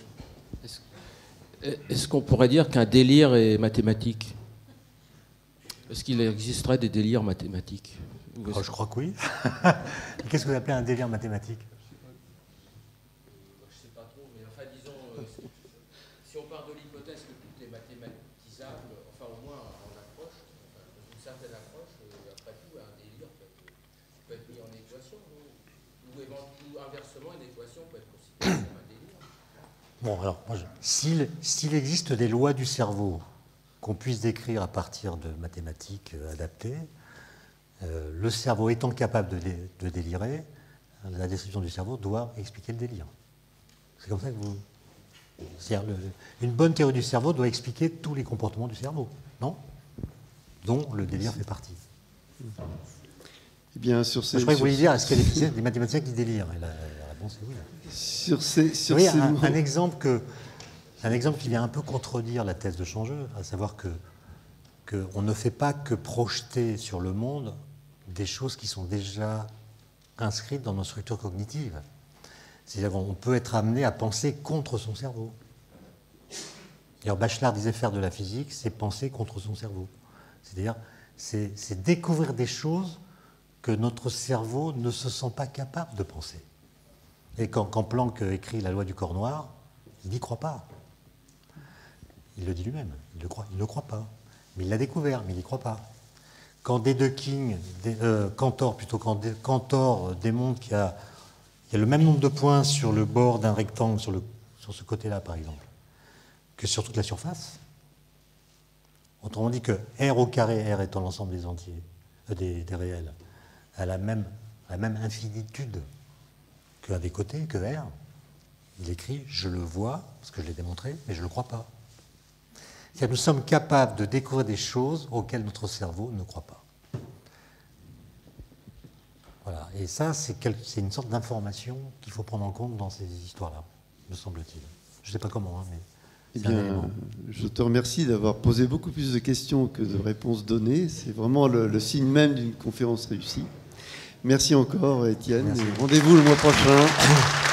S3: Est-ce qu'on pourrait dire qu'un délire est mathématique? Est-ce qu'il existerait des délires mathématiques?
S2: Oh, je crois que oui. Qu'est-ce que vous appelez un délire mathématique?
S3: Je ne sais pas trop, mais enfin disons, si on part de l'hypothèse que tout est mathématisable, enfin au moins en approche, dans une certaine approche, après tout, un délire peut être mis en équation, ou inversement, une équation peut être considérée comme un délire.
S2: Bon, alors, s'il existe des lois du cerveau qu'on puisse décrire à partir de mathématiques adaptées, le cerveau étant capable de délirer, la description du cerveau doit expliquer le délire. C'est comme ça que vous... C'est-à-dire, une bonne théorie du cerveau doit expliquer tous les comportements du cerveau, non? Dont le délire fait partie.
S1: Eh bien, sur ces...
S2: Je crois que vous vouliez dire, est-ce qu'il y a des mathématiciens qui délirent? Et la réponse est oui.
S1: Oui,
S2: un exemple qui vient un peu contredire la thèse de Changeux, à savoir qu'on ne fait pas que projeter sur le monde des choses qui sont déjà inscrites dans nos structures cognitives. C'est-à-dire qu'on peut être amené à penser contre son cerveau. D'ailleurs, Bachelard disait faire de la physique, c'est penser contre son cerveau. C'est-à-dire, c'est découvrir des choses que notre cerveau ne se sent pas capable de penser. Et quand Planck écrit La loi du corps noir, il n'y croit pas. Il le dit lui-même, il ne croit pas. Mais il l'a découvert, mais il n'y croit pas. Quand Cantor démontre qu'il y a le même nombre de points sur le bord d'un rectangle, sur ce côté-là par exemple, que sur toute la surface, autrement dit que R au carré, R étant l'ensemble des entiers, des réels, a la même infinitude qu'un des côtés, que R, il écrit « je le vois », parce que je l'ai démontré, mais je ne le crois pas. C'est-à-dire que nous sommes capables de découvrir des choses auxquelles notre cerveau ne croit pas. Voilà. Et ça, c'est une sorte d'information qu'il faut prendre en compte dans ces histoires-là, me semble-t-il. Je ne sais pas comment, hein, mais...
S1: Eh bien, je te remercie d'avoir posé beaucoup plus de questions que de réponses données. C'est vraiment le signe même d'une conférence réussie. Merci encore, Étienne. Rendez-vous le mois prochain.